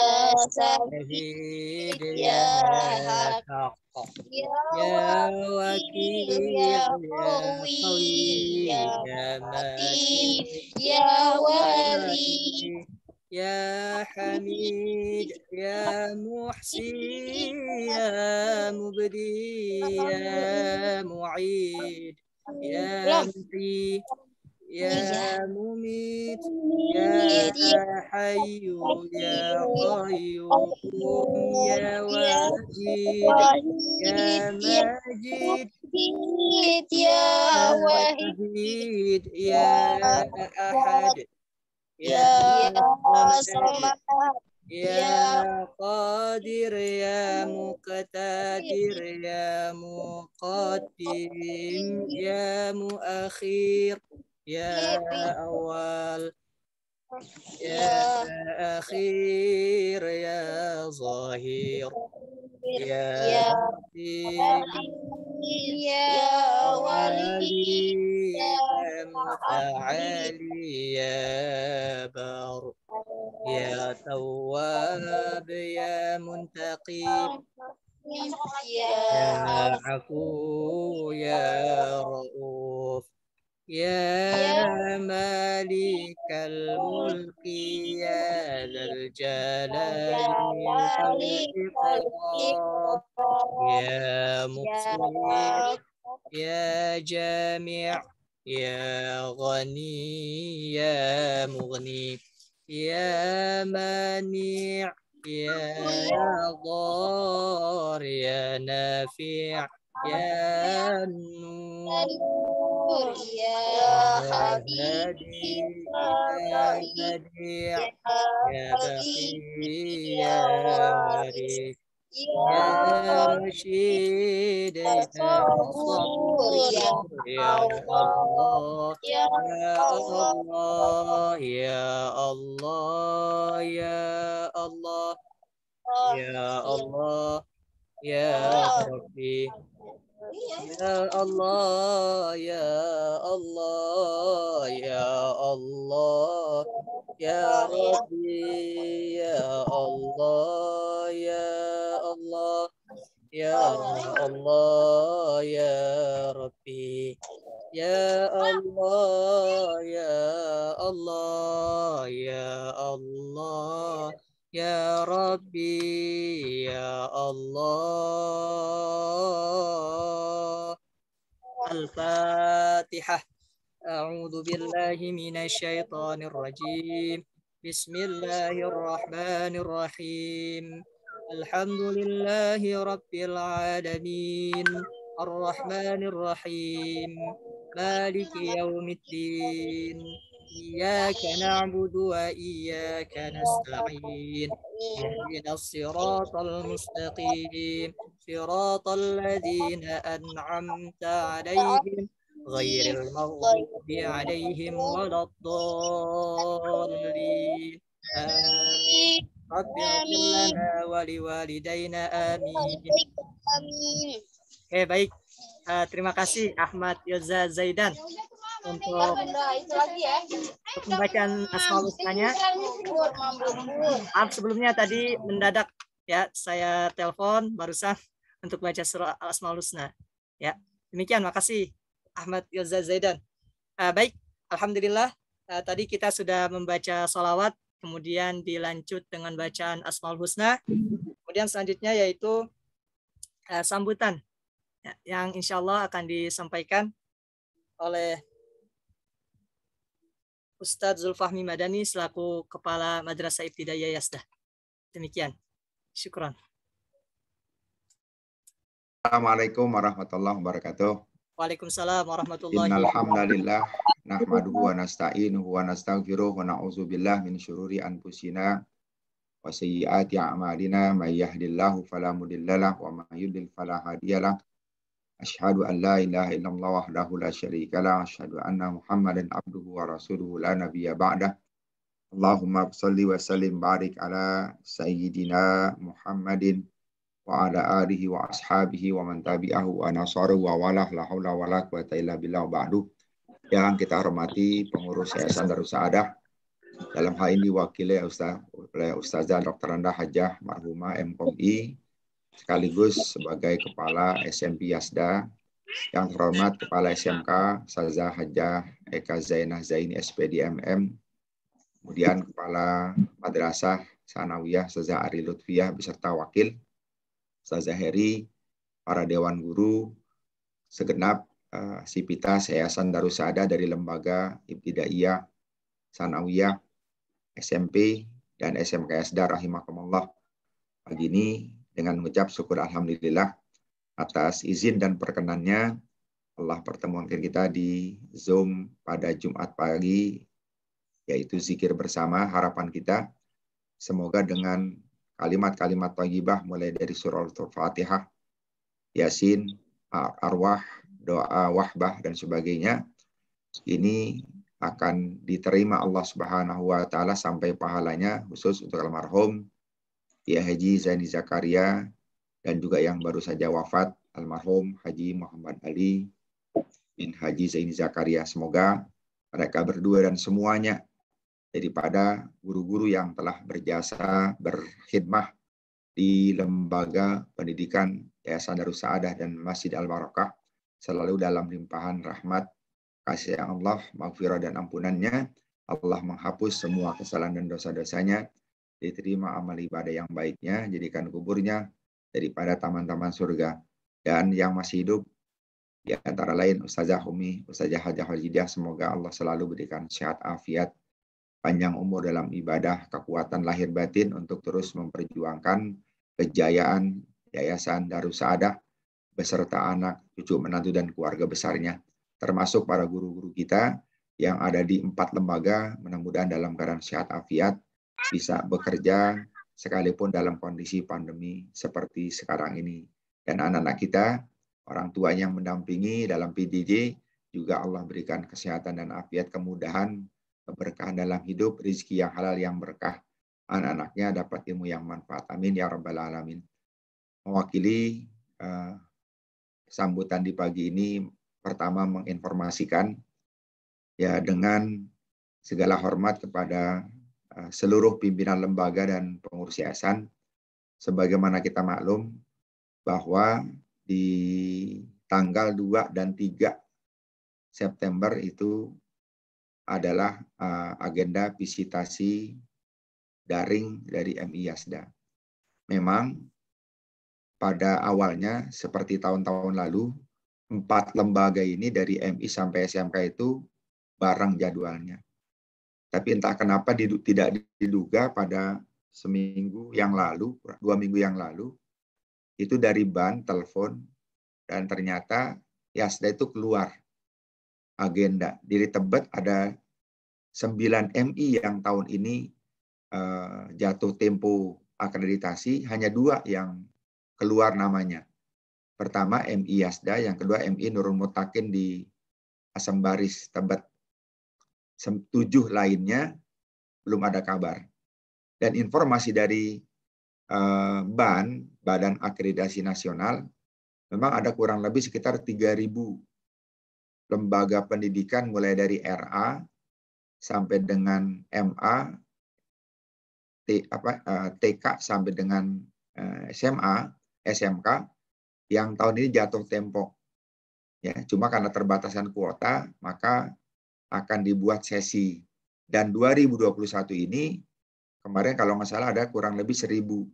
Syahid, Ya Haq, Ya Wakil, Ya Qawi, Ya Matin, Ya Wali, Ya Hamid, Ya Muhsi, Ya Mubdi, Ya Mu'id, Ya Muhyi, Ya Mumit, Ya Hayyu, Ya Qayyum, Ya Wajid, Ya Majid, Ya Wahid, Ya Ahad, Ya Samad, Ya Qadir, Ya Muqtadir, Ya Muqaddim, Ya Muakhir, Ya Awal, Ya Akhir, Ya Zahir, Ya Batin, Ya Wali, Ya Muta'ali, Ya Bar, Ya Tawwab, Ya Muntaqim, Ya Afu, Ya Ra'uf, Ya Malikal Mulki, Ya Dzal Jalali wal Ikram, Ya Muqsit, Ya Jami', Ya Ghani, Ya Mughni, Ya Mani', Ya Dhar, Ya Nafi', Ya Nur, Ya Hadi, Ya Badi', Ya Baqi, Ya Waris, Ya Rashid, Ya Sabur, Ya Allah, Ya Allah, Ya Allah, Ya Allah, Ya Allah, Ya Rabbi, Ya Allah, Ya Allah, Ya Allah, Ya Rabbi, Ya Allah, Ya Allah, Ya Allah, Ya Rabbi, Ya Allah, Ya Allah, Ya Allah, Ya Rabbi, Ya Allah. Al-Fatihah. A'udzu billahi minasy syaithanir rajim. Bismillahirrahmanirrahim. Alhamdulillahi rabbil alamin. Ar-Rahmanir Rahim. Maliki yaumiddin. Iyyaka na'budu wa iyyaka nasta'in. Ihdinas siratal mustaqim. Siratal ladzina an'amta 'alaihim ghairil maghdubi 'alaihim waladdallin. Amin. Rabbi ighfir lana wa liwalidayna amin. Amin. Oke, baik. Terima kasih Ahmad Yoza Zaidan untuk pembacaan Asmaul Husnanya. Maaf sebelumnya tadi mendadak ya, saya telepon barusan untuk baca surah Asmaul Husna. Ya, demikian. Makasih Ahmad Yoza Zaidan. Baik, alhamdulillah tadi kita sudah membaca sholawat, kemudian dilanjut dengan bacaan Asmaul Husna. Kemudian selanjutnya yaitu sambutan yang insya Allah akan disampaikan oleh Ustadz Zulfahmi Madani selaku Kepala Madrasah Ibtidaiyah Yazdah. Demikian. Syukran. Assalamualaikum warahmatullahi wabarakatuh. Waalaikumsalam warahmatullahi Innal wabarakatuh. hamdalillah nahmaduhu wa nasta'inuhu wa nastaghfiruh wa na'udzubillahi min syururi anfusina wa sayyiati a'malina may yahdihillahu fala mudhillalah wa may yudlil fala hadiyalah. Asyhadu an la ilaha illallah wahdahu la syarikalah, asyhadu anna Muhammadan abduhu wa rasuluhu la nabiyya ba'dah. Allahumma shalli wa sallim barik ala sayyidina Muhammadin wa ala alihi wa ashabihi wa man tabi'ahu wa nasarahu wa walah la haula wa la quwata illa billah ba'du. Yang kita hormati pengurus Yayasan Darus Saadah, dalam hal ini diwakili oleh Ustazah Dr. Anda Hajah Marhumah MKOMI, sekaligus sebagai Kepala SMP Yazdah, yang terhormat Kepala SMK Ustazah Hajah Eka Zainah Zaini SPD MM, kemudian Kepala Madrasah Sanawiyah Ustazah Ari Lutfiyah beserta Wakil Ustazah Heri, para Dewan Guru, segenap sivitas Yayasan Darus Saadah dari Lembaga Ibtidaiyah, Sanawiyah, SMP, dan SMK Yazdah rahimakumullah. Pagi ini dengan mengucap syukur alhamdulillah atas izin dan perkenannya Allah pertemukan kita di Zoom pada Jumat pagi, yaitu zikir bersama. Harapan kita semoga dengan kalimat-kalimat thayyibah mulai dari surah Al-Fatihah, Yasin, Arwah, doa wahbah dan sebagainya, ini akan diterima Allah Subhanahu wa taala sampai pahalanya khusus untuk almarhum Kiai Haji Zaini Zakaria, dan juga yang baru saja wafat almarhum Haji Muhammad Ali bin Haji Zaini Zakaria. Semoga mereka berdua dan semuanya daripada guru-guru yang telah berjasa berkhidmah di lembaga pendidikan Yayasan Darus Saadah dan Masjid Al-Barakah selalu dalam limpahan rahmat kasih Allah, maghfirah dan ampunannya. Allah menghapus semua kesalahan dan dosa-dosanya, diterima amal ibadah yang baiknya, jadikan kuburnya daripada taman-taman surga. Dan yang masih hidup, di antara lain Ustazah Umi, Ustazah Hajah Hajidah, semoga Allah selalu berikan sehat afiat, panjang umur dalam ibadah, kekuatan lahir batin untuk terus memperjuangkan kejayaan Yayasan Darus Saadah beserta anak, cucu, menantu, dan keluarga besarnya, termasuk para guru-guru kita yang ada di 4 lembaga, mudah-mudahan dalam keadaan sehat afiat, bisa bekerja sekalipun dalam kondisi pandemi seperti sekarang ini. Dan anak-anak kita, orang tua yang mendampingi dalam PJJ, juga Allah berikan kesehatan dan afiat, kemudahan, keberkahan dalam hidup, rezeki yang halal yang berkah. Anak-anaknya dapat ilmu yang manfaat. Amin ya rabbal alamin. Mewakili sambutan di pagi ini, pertama menginformasikan ya dengan segala hormat kepada seluruh pimpinan lembaga dan pengurus yayasan, sebagaimana kita maklum bahwa di tanggal 2 dan 3 September itu adalah agenda visitasi daring dari MI Yazdah. Memang pada awalnya seperti tahun-tahun lalu, 4 lembaga ini dari MI sampai SMK itu bareng jadwalnya. Tapi entah kenapa tidak diduga pada seminggu yang lalu, 2 minggu yang lalu, itu dari BAN telepon dan ternyata Yasda itu keluar agenda. Di Tebet ada 9 MI yang tahun ini jatuh tempo akreditasi, hanya 2 yang keluar namanya. Pertama MI Yasda, yang kedua MI Nurul Mutakin di Asam Baris Tebet. 7 lainnya belum ada kabar. Dan informasi dari BAN, Badan Akreditasi Nasional, memang ada kurang lebih sekitar 3.000 lembaga pendidikan mulai dari RA sampai dengan MA, TK sampai dengan SMA, SMK yang tahun ini jatuh tempo. Ya, cuma karena terbatasan kuota, maka akan dibuat sesi. Dan 2021 ini kemarin kalau nggak salah ada kurang lebih 1.012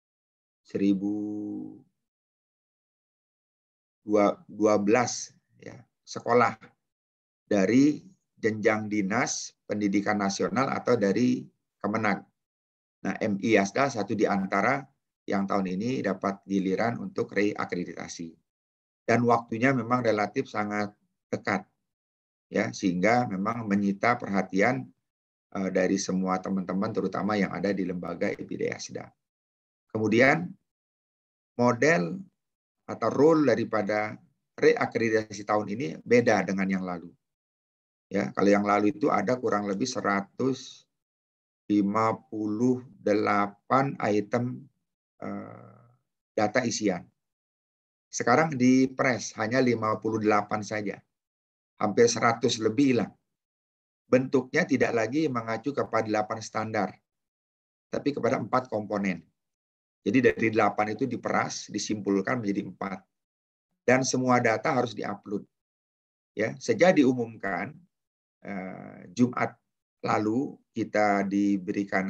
ya, sekolah dari jenjang dinas pendidikan nasional atau dari Kemenag. Nah, MI Yasda satu di antara yang tahun ini dapat giliran untuk reakreditasi. Dan waktunya memang relatif sangat dekat, ya, sehingga memang menyita perhatian dari semua teman-teman, terutama yang ada di lembaga IPD Yasda. Kemudian model atau role daripada reakreditasi tahun ini beda dengan yang lalu. Ya, kalau yang lalu itu ada kurang lebih 158 item data isian. Sekarang di press hanya 58 saja. Hampir 100 lebih hilang. Bentuknya tidak lagi mengacu kepada 8 standar, tapi kepada 4 komponen. Jadi dari 8 itu diperas, disimpulkan menjadi 4. Dan semua data harus diupload. Ya, sejak diumumkan Jumat lalu kita diberikan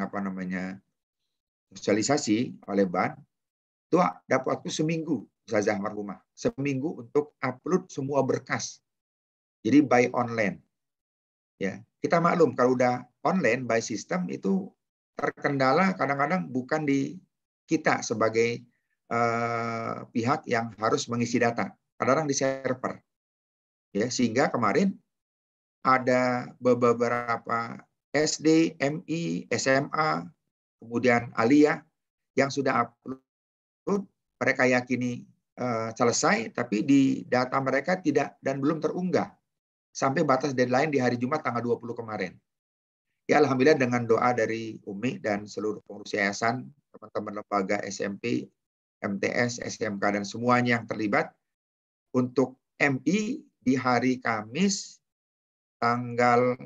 sosialisasi oleh BAN, itu dapat waktu seminggu, Ustazah Marhumah, seminggu untuk upload semua berkas. Jadi by online. Ya, kita maklum kalau udah online by system itu terkendala kadang-kadang bukan di kita sebagai pihak yang harus mengisi data, kadang-kadang di server. Ya, sehingga kemarin ada beberapa SD, MI, SMA, kemudian Aliyah yang sudah upload, mereka yakini selesai, tapi di data mereka tidak dan belum terunggah sampai batas deadline di hari Jumat tanggal 20 kemarin. Ya, alhamdulillah dengan doa dari Umi dan seluruh pengurus yayasan, teman-teman lembaga SMP, MTS, SMK dan semuanya yang terlibat, untuk MI di hari Kamis tanggal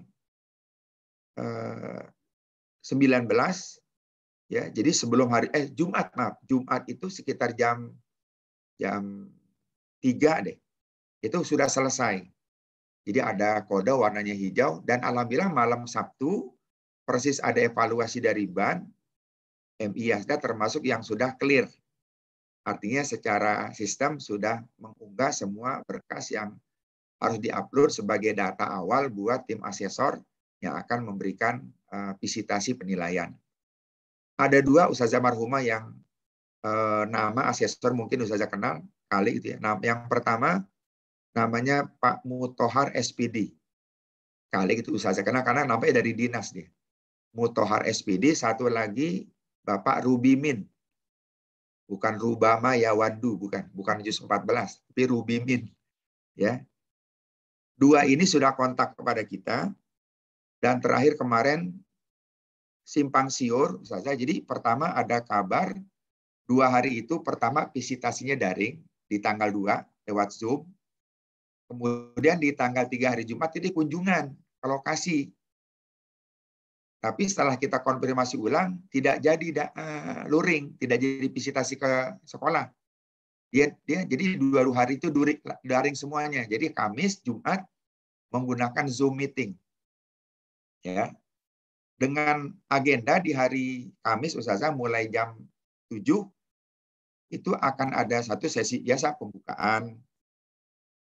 19, ya, jadi sebelum Jumat itu sekitar jam 3 deh, itu sudah selesai. Jadi ada kode warnanya hijau, dan alhamdulillah malam Sabtu persis ada evaluasi dari BAN, MI Yasda termasuk yang sudah clear. Artinya secara sistem sudah mengunggah semua berkas yang harus diupload sebagai data awal buat tim asesor yang akan memberikan visitasi penilaian. Ada 2 Ustazah Marhumah yang nama asesor mungkin Ustazah kenal kali gitu ya. Nah, yang pertama namanya Pak Mutohar SPD. Kali gitu Ustazah kenal karena namanya dari dinas dia. Mutohar SPD, satu lagi Bapak Rubimin. Bukan Rubama Yawaddu, bukan juz 14, tapi Rubimin. Ya. 2 ini sudah kontak kepada kita, dan terakhir kemarin simpang siur saja. Jadi pertama ada kabar 2 hari itu, pertama visitasinya daring di tanggal 2 lewat Zoom, kemudian di tanggal 3 hari Jumat ini kunjungan ke lokasi. Tapi setelah kita konfirmasi ulang, tidak jadi luring, tidak jadi visitasi ke sekolah. Dia jadi 2 hari itu daring semuanya. Jadi Kamis, Jumat menggunakan Zoom meeting. Ya. Dengan agenda di hari Kamis Ustazah mulai jam 7 itu akan ada satu sesi biasa pembukaan,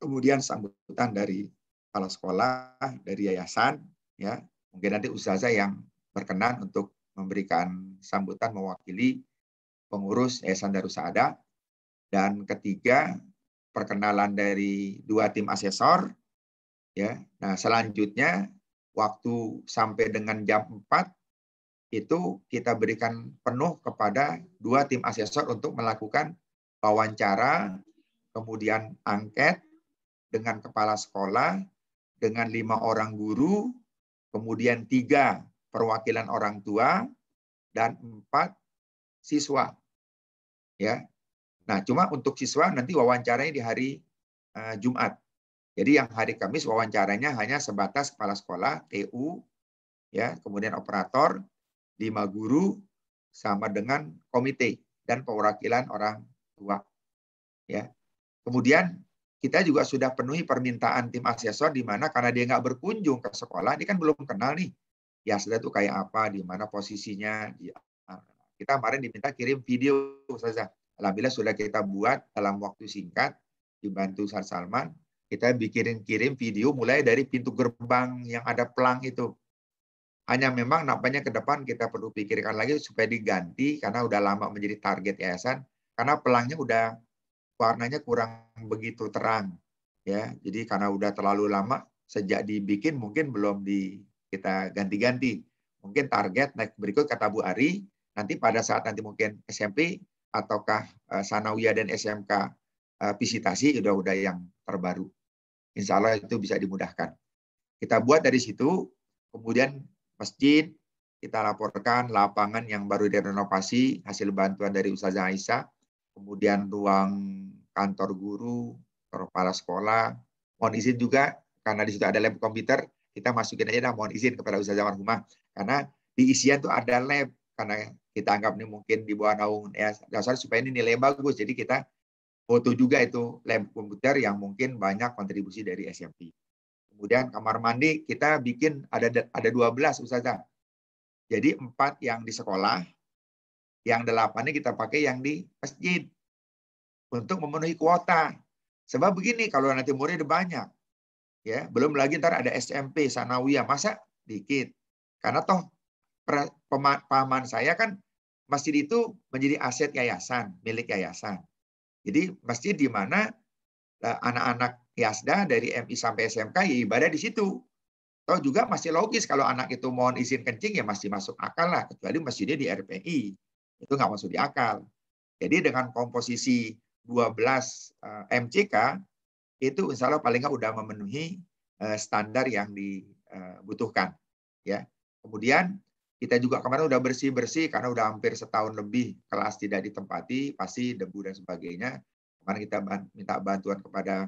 kemudian sambutan dari kepala sekolah, dari yayasan, ya mungkin nanti ustazah yang berkenan untuk memberikan sambutan mewakili pengurus Yayasan Darus Saadah. Dan ketiga, perkenalan dari 2 tim asesor. Ya, nah selanjutnya waktu sampai dengan jam 4 itu kita berikan penuh kepada 2 tim asesor untuk melakukan wawancara, kemudian angket dengan kepala sekolah, dengan 5 orang guru, kemudian 3 perwakilan orang tua, dan 4 siswa. Ya, nah cuma untuk siswa nanti wawancaranya di hari Jumat. Jadi yang hari Kamis wawancaranya hanya sebatas kepala sekolah, TU, ya, kemudian operator, 5 guru, sama dengan komite dan perwakilan orang tua. Ya. Kemudian kita juga sudah penuhi permintaan tim asesor di mana karena dia nggak berkunjung ke sekolah, dia kan belum kenal nih. Ya sudah tuh kayak apa, di mana posisinya. Kita kemarin diminta kirim video saja. Alhamdulillah sudah kita buat dalam waktu singkat, dibantu Ustaz Salman. Kita kirim video mulai dari pintu gerbang yang ada pelang itu. Hanya memang nampaknya ke depan kita perlu pikirkan lagi supaya diganti karena udah lama menjadi target yayasan. Karena pelangnya udah warnanya kurang begitu terang. Ya, jadi karena udah terlalu lama sejak dibikin mungkin belum kita ganti-ganti. Mungkin target naik berikut kata Bu Ari, nanti pada saat nanti mungkin SMP ataukah Sanawiyah dan SMK visitasi udah yang terbaru. Insya Allah itu bisa dimudahkan. Kita buat dari situ, kemudian masjid, kita laporkan lapangan yang baru direnovasi, hasil bantuan dari Ustazah Aisyah, kemudian ruang kantor guru, kepala sekolah, mohon izin juga, karena di situ ada lab komputer, kita masukin aja mohon izin kepada Ustazah Marhumah, karena di isian tuh ada lab, karena kita anggap ini mungkin di bawah naungan dasar supaya ini nilai bagus, jadi kita foto juga itu lab komputer yang mungkin banyak kontribusi dari SMP. Kemudian kamar mandi kita bikin ada 12 Ustazah. Jadi 4 yang di sekolah, yang 8-nya kita pakai yang di masjid untuk memenuhi kuota. Sebab begini, kalau nanti murid banyak, ya belum lagi ntar ada SMP, Sanawiyah, masa dikit. Karena toh pahaman saya kan masjid itu menjadi aset yayasan, milik yayasan. Jadi masjid di mana anak-anak Yasda dari MI sampai SMK ya ibadah di situ. Toh juga masih logis kalau anak itu mohon izin kencing ya masih masuk akal lah, kecuali masjidnya di RPI. Itu nggak masuk di akal. Jadi dengan komposisi 12 MCK itu insya Allah paling nggak udah memenuhi standar yang dibutuhkan. Ya. Kemudian kita juga kemarin udah bersih-bersih karena udah hampir setahun lebih kelas tidak ditempati, pasti debu dan sebagainya. Kemarin kita minta bantuan kepada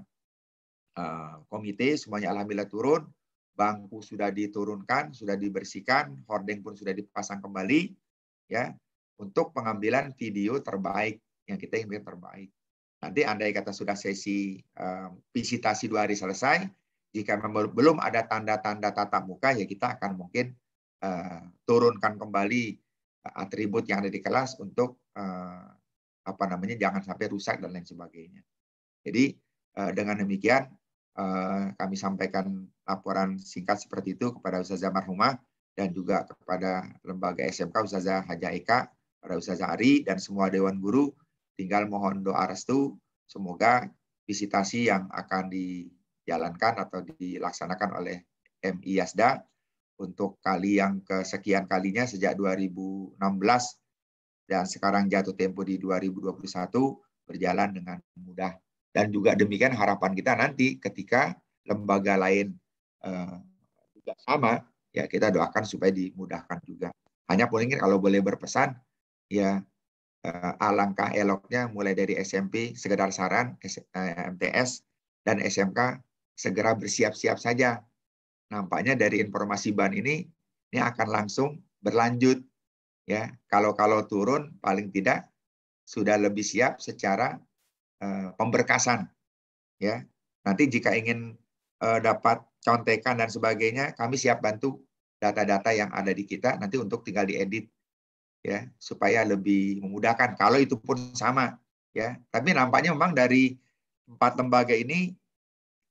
komite, semuanya alhamdulillah turun, bangku sudah diturunkan, sudah dibersihkan, hordeng pun sudah dipasang kembali, ya, untuk pengambilan video terbaik yang kita ingin terbaik. Nanti andai kata sudah sesi visitasi 2 hari selesai, jika belum ada tanda-tanda tatap muka, ya kita akan mungkin turunkan kembali atribut yang ada di kelas untuk jangan sampai rusak dan lain sebagainya. Jadi dengan demikian kami sampaikan laporan singkat seperti itu kepada Ustazah Marhumah dan juga kepada lembaga SMK Ustazah Haja Eka, pada Ustazah Ari dan semua dewan guru. Tinggal mohon doa restu, semoga visitasi yang akan dijalankan atau dilaksanakan oleh MI Yasda untuk kali yang kesekian kalinya sejak 2016 dan sekarang jatuh tempo di 2021 berjalan dengan mudah. Dan juga demikian harapan kita nanti ketika lembaga lain juga sama, ya kita doakan supaya dimudahkan juga. Hanya paling kalau boleh berpesan, ya alangkah eloknya mulai dari SMP sekedar saran, MTS dan SMK segera bersiap-siap saja. Nampaknya dari informasi BAN ini akan langsung berlanjut. Ya, kalau turun paling tidak sudah lebih siap secara pemberkasan. Ya, nanti jika ingin dapat contekan dan sebagainya, kami siap bantu data-data yang ada di kita nanti untuk tinggal diedit. Ya, supaya lebih memudahkan. Kalau itu pun sama, ya. Tapi nampaknya memang dari 4 lembaga ini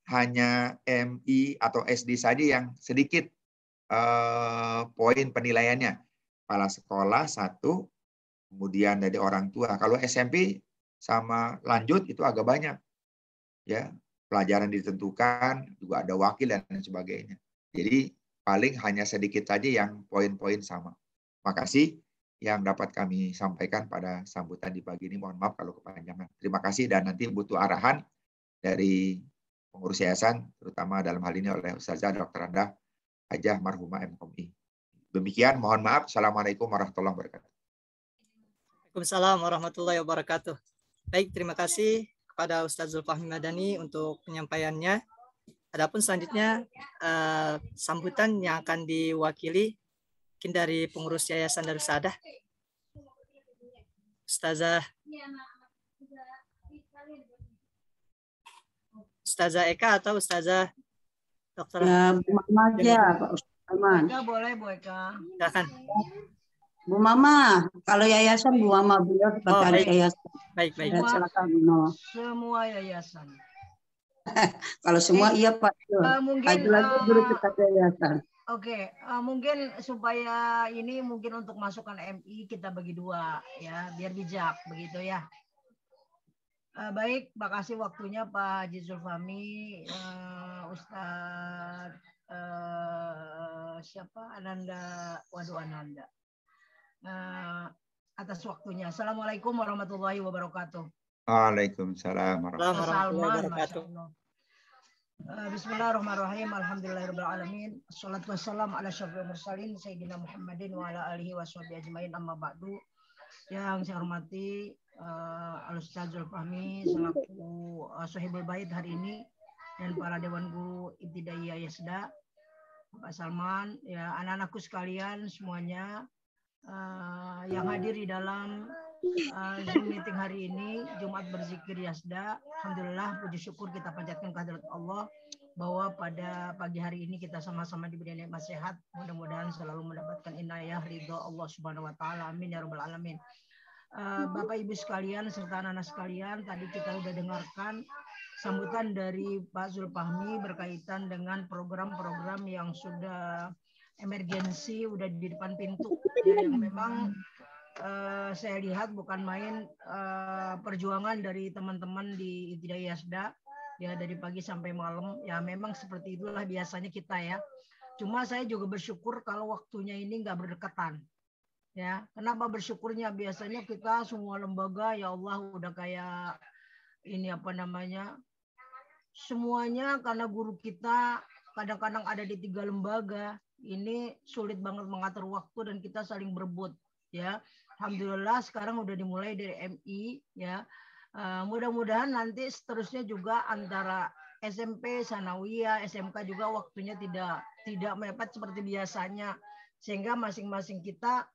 hanya MI atau SD saja yang sedikit poin penilaiannya. Kepala sekolah 1, kemudian dari orang tua. Kalau SMP sama lanjut itu agak banyak. Ya, pelajaran ditentukan, juga ada wakil dan sebagainya. Jadi paling hanya sedikit saja yang poin-poin sama. Makasih yang dapat kami sampaikan pada sambutan di pagi ini. Mohon maaf kalau kepanjangan. Terima kasih dan nanti butuh arahan dari pengurus yayasan, terutama dalam hal ini oleh Ustazah Dr. Anda Hajah Marhumah MKMI. Demikian, mohon maaf. Assalamualaikum warahmatullahi wabarakatuh. Waalaikumsalam warahmatullahi wabarakatuh. Baik, terima kasih kepada Ustaz Zulfahmi Madani untuk penyampaiannya. Adapun selanjutnya sambutan yang akan diwakili mungkin dari pengurus Yayasan Darussadah. Ustazah Eka atau Ustazah Dr. Ya, Bu Mama aja, Pak Ustaz Aman. Eka boleh, Bu Eka. Silakan. Bu Mama, kalau yayasan Bu Mama, beliau sekretaris yayasan. Baik. Ya, silakan Bu Mama. Semua yayasan. Kalau semua iya Pak. Mungkin lagi guru tetap yayasan. Oke, mungkin supaya ini mungkin untuk masukan MI kita bagi 2 ya, biar bijak begitu ya. Baik, makasih waktunya Pak Haji Zulfahmi, Ustadz siapa Ananda, Ananda. Atas waktunya. Assalamualaikum warahmatullahi wabarakatuh. Waalaikumsalam warahmatullahi wabarakatuh. Bismillahirrahmanirrahim. Alhamdulillahirabbil alamin. Wassalatu wassalamu ala asyrofil mursalin sayyidina Muhammadin wa ala alihi washabihi ajmain, amma ba'du. Yang saya hormati Al-Ustaz Zulfahmi selaku Sohibul Bait hari ini dan para dewan guru Ibtidaiyah Yasda, Pak Salman, ya anak-anakku sekalian semuanya yang hadir di dalam Zoom meeting hari ini, Jumat Berzikir Yasda. Alhamdulillah, puji syukur kita panjatkan kehadirat Allah bahwa pada pagi hari ini kita sama-sama diberi nikmat sehat. Mudah-mudahan selalu mendapatkan inayah ridho Allah Subhanahu wa taala. Amin ya rabbal alamin. Bapak Ibu sekalian serta anak-anak sekalian, tadi kita sudah dengarkan sambutan dari Pak Zulfahmi berkaitan dengan program-program yang sudah emergensi, udah di depan pintu ya, yang memang saya lihat bukan main perjuangan dari teman-teman di Ibtidaiyah Yasda ya, dari pagi sampai malam ya, memang seperti itulah biasanya kita ya. Cuma saya juga bersyukur kalau waktunya ini nggak berdekatan ya. Kenapa bersyukurnya? Biasanya kita semua lembaga ya Allah udah kayak ini apa namanya, semuanya karena guru kita kadang-kadang ada di 3 lembaga, ini sulit banget mengatur waktu dan kita saling berebut ya. Alhamdulillah sekarang udah dimulai dari MI ya. Mudah-mudahan nanti seterusnya juga antara SMP, Sanawiyah, SMK juga waktunya tidak mepet seperti biasanya, sehingga masing-masing kita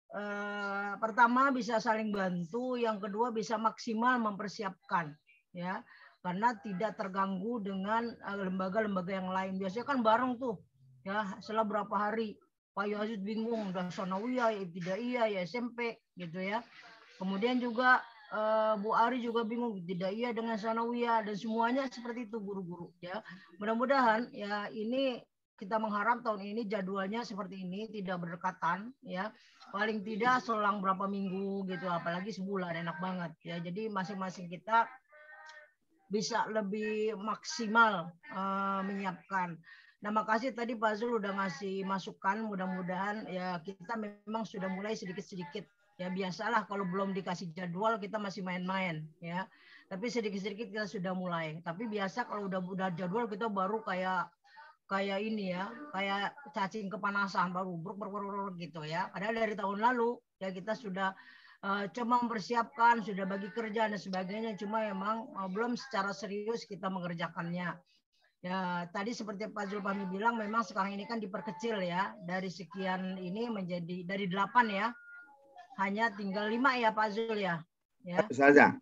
pertama bisa saling bantu, yang kedua bisa maksimal mempersiapkan ya, karena tidak terganggu dengan lembaga-lembaga yang lain. Biasanya kan bareng tuh ya, setelah berapa hari Pak Yazid bingung, udah Sanawiyah, ya Ibtidaiyah, ya SMP gitu ya. Kemudian juga Bu Ari juga bingung, Ibtidaiyah dengan Sanawiyah, dan semuanya seperti itu guru-guru ya. Mudah-mudahan ya ini kita mengharap tahun ini jadwalnya seperti ini, tidak berdekatan ya. Paling tidak selang berapa minggu gitu, apalagi sebulan enak banget ya. Jadi masing-masing kita bisa lebih maksimal menyiapkan. Nah, makasih tadi Pak Zul udah ngasih masukan, mudah-mudahan ya kita memang sudah mulai sedikit-sedikit. Ya biasalah kalau belum dikasih jadwal kita masih main-main ya. Tapi sedikit-sedikit kita sudah mulai. Tapi biasa kalau udah jadwal kita baru kayak ini ya, kayak cacing kepanasan, baru bruk gitu ya. Padahal dari tahun lalu ya kita sudah coba mempersiapkan, sudah bagi kerja dan sebagainya, cuma memang belum secara serius kita mengerjakannya. Ya, tadi seperti Pak Zulfahmi bilang, memang sekarang ini kan diperkecil ya, dari sekian ini menjadi dari 8 ya, hanya tinggal 5 ya Pak Zul ya. Ya. Ustazah,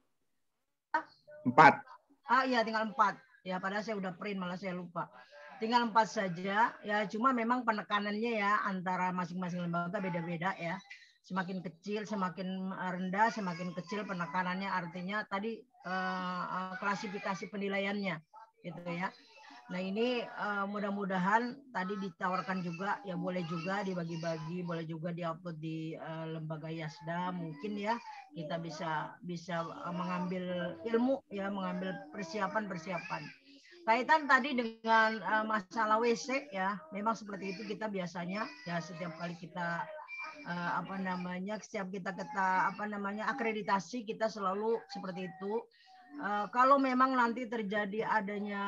4. Iya tinggal 4. Ya, padahal saya udah print, malah saya lupa. Tinggal 4 saja. Ya, cuma memang penekanannya ya antara masing-masing lembaga beda-beda ya. Semakin kecil, semakin rendah, semakin kecil penekanannya, artinya tadi klasifikasi penilaiannya gitu ya. Nah ini mudah-mudahan tadi ditawarkan juga ya, boleh juga dibagi-bagi, boleh juga diupload di lembaga Yasda, mungkin ya kita bisa mengambil ilmu ya, mengambil persiapan. Kaitan tadi dengan masalah WC ya, memang seperti itu kita biasanya ya, setiap kali kita setiap kita akreditasi kita selalu seperti itu. Kalau memang nanti terjadi adanya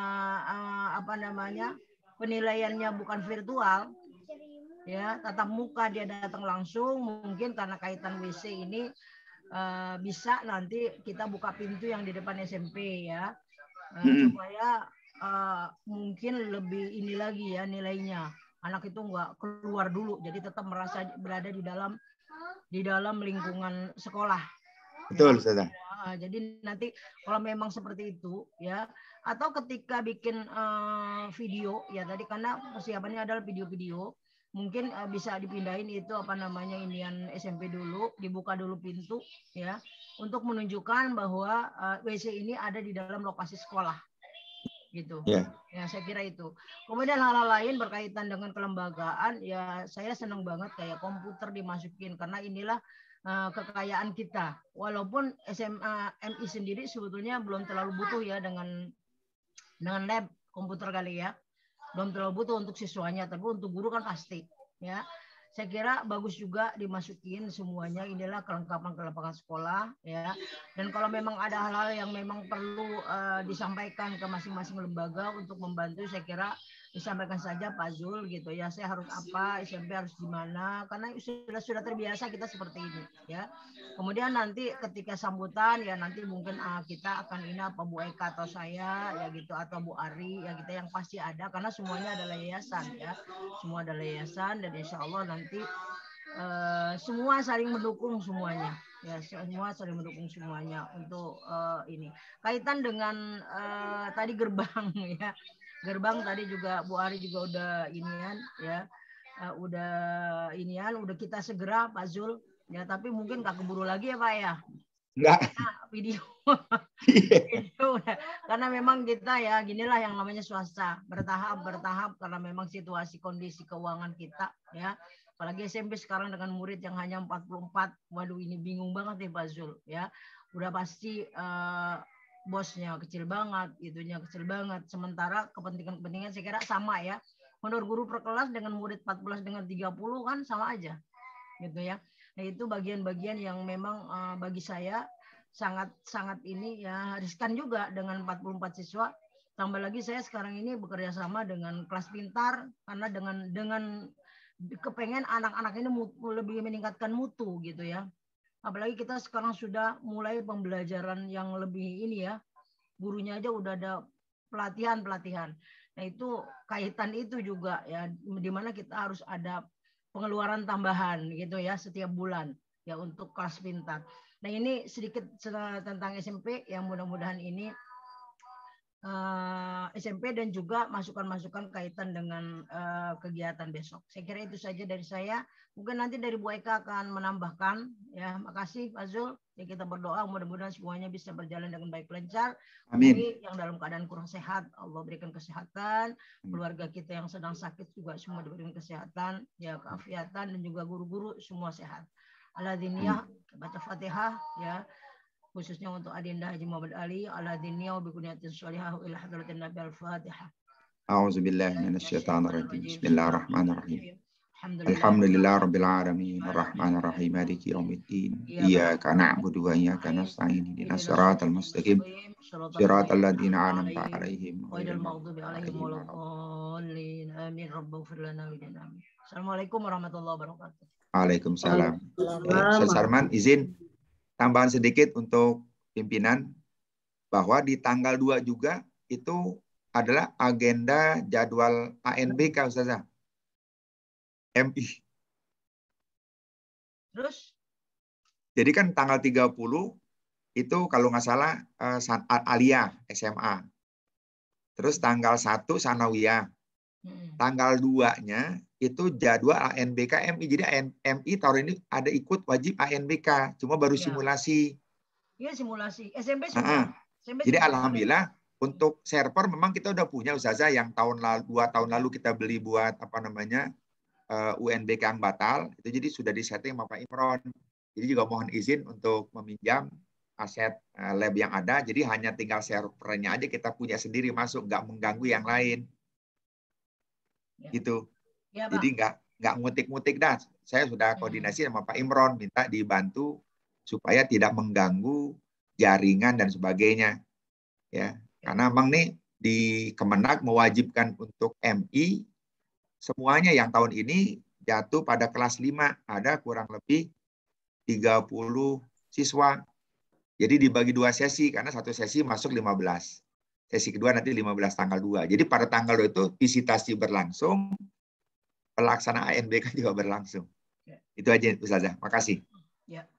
penilaiannya bukan virtual ya, tatap muka dia datang langsung, mungkin karena kaitan WC ini bisa nanti kita buka pintu yang di depan SMP ya, supaya mungkin lebih ini lagi ya nilainya, anak itu nggak keluar dulu, jadi tetap merasa berada di dalam lingkungan sekolah. Betul, Ustazah. Jadi nanti kalau memang seperti itu ya, atau ketika bikin video ya tadi, karena persiapannya adalah video-video, mungkin bisa dipindahin itu inian SMP dulu, dibuka dulu pintu ya, untuk menunjukkan bahwa WC ini ada di dalam lokasi sekolah gitu. Ya, saya kira itu. Kemudian hal-hal lain berkaitan dengan kelembagaan ya, saya senang banget kayak komputer dimasukin, karena inilah kekayaan kita. Walaupun SMA MI sendiri sebetulnya belum terlalu butuh ya dengan lab komputer kali ya, belum terlalu butuh untuk siswanya, tapi untuk guru kan pasti ya. Saya kira bagus juga dimasukin semuanya, inilah kelengkapan sekolah ya. Dan kalau memang ada hal-hal yang memang perlu disampaikan ke masing-masing lembaga untuk membantu, saya kira disampaikan saja Pak Zul gitu ya, saya harus apa, SMP harus gimana, karena sudah terbiasa kita seperti ini ya. Kemudian nanti ketika sambutan ya, nanti mungkin kita akan Bu Eka atau saya ya gitu, atau Bu Ari ya, kita yang pasti ada, karena semuanya adalah yayasan ya, semua adalah yayasan, dan insya Allah nanti semua saling mendukung semuanya ya, semua saling mendukung semuanya untuk ini. Kaitan dengan tadi gerbang ya, gerbang tadi juga Bu Ari juga udah inian ya, udah kita segera Pak Zul ya, tapi mungkin nggak keburu lagi ya Pak ya. Enggak. Video. Karena memang kita ya ginilah yang namanya swasta, bertahap karena memang situasi kondisi keuangan kita ya. Apalagi SMP sekarang dengan murid yang hanya 44. Waduh, ini bingung banget nih Pak Zul ya. Udah pasti bosnya kecil banget, itunya kecil banget. Sementara kepentingan saya kira sama ya. Honor guru per kelas dengan murid 14 dengan 30 kan sama aja. Gitu ya. Nah, itu bagian-bagian yang memang bagi saya sangat ini ya, riskan juga dengan 44 siswa. Tambah lagi saya sekarang ini bekerja sama dengan kelas pintar, karena dengan kepengen anak-anak ini lebih meningkatkan mutu gitu ya. Apalagi kita sekarang sudah mulai pembelajaran yang lebih ini ya, gurunya aja udah ada pelatihan. Nah itu kaitan itu juga ya, dimana kita harus ada pengeluaran tambahan gitu ya setiap bulan ya untuk kelas pintar. Nah ini sedikit tentang SMP yang mudah-mudahan ini SMP dan juga masukan-masukan kaitan dengan kegiatan besok. Saya kira itu saja dari saya. Mungkin nanti dari Bu Eka akan menambahkan. Ya, makasih Pak Zul. Ya, kita berdoa mudah-mudahan semuanya bisa berjalan dengan baik lancar. Amin. Yang dalam keadaan kurang sehat, Allah berikan kesehatan. Keluarga kita yang sedang sakit juga semua diberikan kesehatan, ya keafiatan, dan juga guru-guru semua sehat. Aladiniyah, baca Fatihah ya. Khususnya untuk Adinda Haji Muhammad Ali ala diniyah wa bikuniyatin sholihah ila hadratin Nabi al-Fatihah. A'udzubillahi minasyaitonir rajim. Bismillahirrahmanirrahim. Alhamdulillah rabbil alamin arrahmanir rahim maliki yaumiddin. Iyyaka na'budu wa iyyaka nasta'in ihdinas siratal mustaqim siratal ladzina an'amta 'alaihim ghairil maghdubi 'alaihim waladdallin. Amin. Rabbighfir lana wa lana. Assalamualaikum warahmatullahi wabarakatuh. Waalaikumsalam. Ustaz Sarman izin tambahan sedikit untuk pimpinan, bahwa di tanggal 2 juga itu adalah agenda jadwal ANBK Ustazah. MI. Terus? Jadi kan tanggal 30 itu kalau nggak salah Aliyah SMA. Terus tanggal 1 Sanawiyah. Tanggal 2-nya itu jadwal ANBK MI. Jadi MI tahun ini ada ikut wajib ANBK, cuma baru simulasi. Iya simulasi. SMP semua. Jadi alhamdulillah Untuk server memang kita udah punya Ustazah yang 2 tahun lalu kita beli buat UNBK yang batal, itu jadi sudah disetting sama Pak Imron. Jadi juga mohon izin untuk meminjam aset lab yang ada, jadi hanya tinggal servernya aja kita punya sendiri masuk, nggak mengganggu yang lain. Gitu. Ya, Pak. Jadi nggak ngutik-ngutik dah. Saya sudah koordinasi sama Pak Imron, minta dibantu supaya tidak mengganggu jaringan dan sebagainya. Ya, karena memang nih di Kemenak mewajibkan untuk MI semuanya yang tahun ini jatuh pada kelas 5, ada kurang lebih 30 siswa. Jadi dibagi 2 sesi karena satu sesi masuk 15. Sesi kedua nanti 15 tanggal 2. Jadi pada tanggal 2 itu visitasi berlangsung, pelaksanaan ANBK juga berlangsung. Itu aja Ustazah. Makasih. Ya.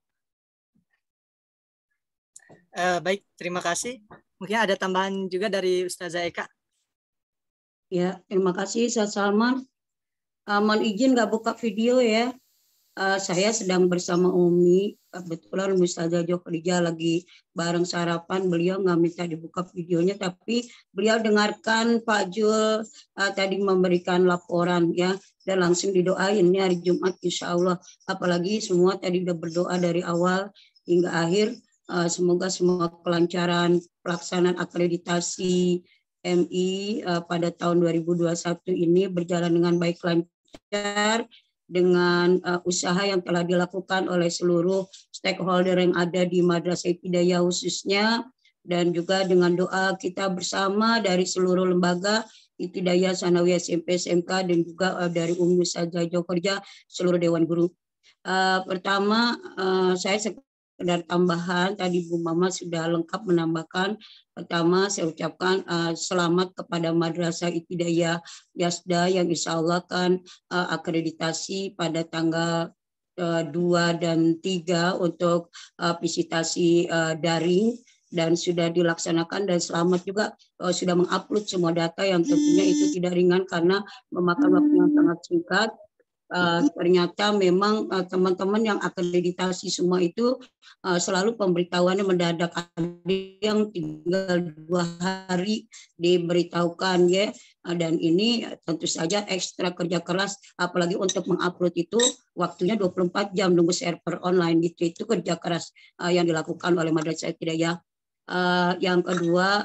Baik, terima kasih. Mungkin ada tambahan juga dari Ustazah Eka. Ya, terima kasih Ustaz Salman. Mohon izin nggak buka video ya. Saya sedang bersama Umi. Kebetulan Ustazah Jokridja lagi bareng sarapan. Beliau nggak minta dibuka videonya, tapi beliau dengarkan Pak Jul tadi memberikan laporan ya, dan langsung didoain ya hari Jumat insya Allah. Apalagi semua tadi udah berdoa dari awal hingga akhir. Semoga semua kelancaran pelaksanaan akreditasi MI pada tahun 2021 ini berjalan dengan baik lancar dengan usaha yang telah dilakukan oleh seluruh stakeholder yang ada di Madrasah Ibtidaiyah khususnya, dan juga dengan doa kita bersama dari seluruh lembaga Ibtidaiyah Sanawiyah SMP SMK dan juga dari Umi Ustazah Jokridja, seluruh Dewan Guru. Pertama saya sekedar tambahan, tadi Bu Mama sudah lengkap menambahkan. Pertama saya ucapkan selamat kepada Madrasah Ibtidaiyah Yasda yang insya Allah kan akreditasi pada tanggal 2 dan 3 untuk visitasi daring dan sudah dilaksanakan, dan selamat juga sudah mengupload semua data yang tentunya itu tidak ringan karena memakan waktu yang sangat singkat. Ternyata memang teman-teman yang akreditasi semua itu selalu pemberitahuannya mendadak, ada yang tinggal 2 hari diberitahukan ya, dan ini tentu saja ekstra kerja keras, apalagi untuk mengupload itu waktunya 24 jam nunggu server online gitu, itu kerja keras yang dilakukan oleh Madrasah Ibtidaiyah. Yang kedua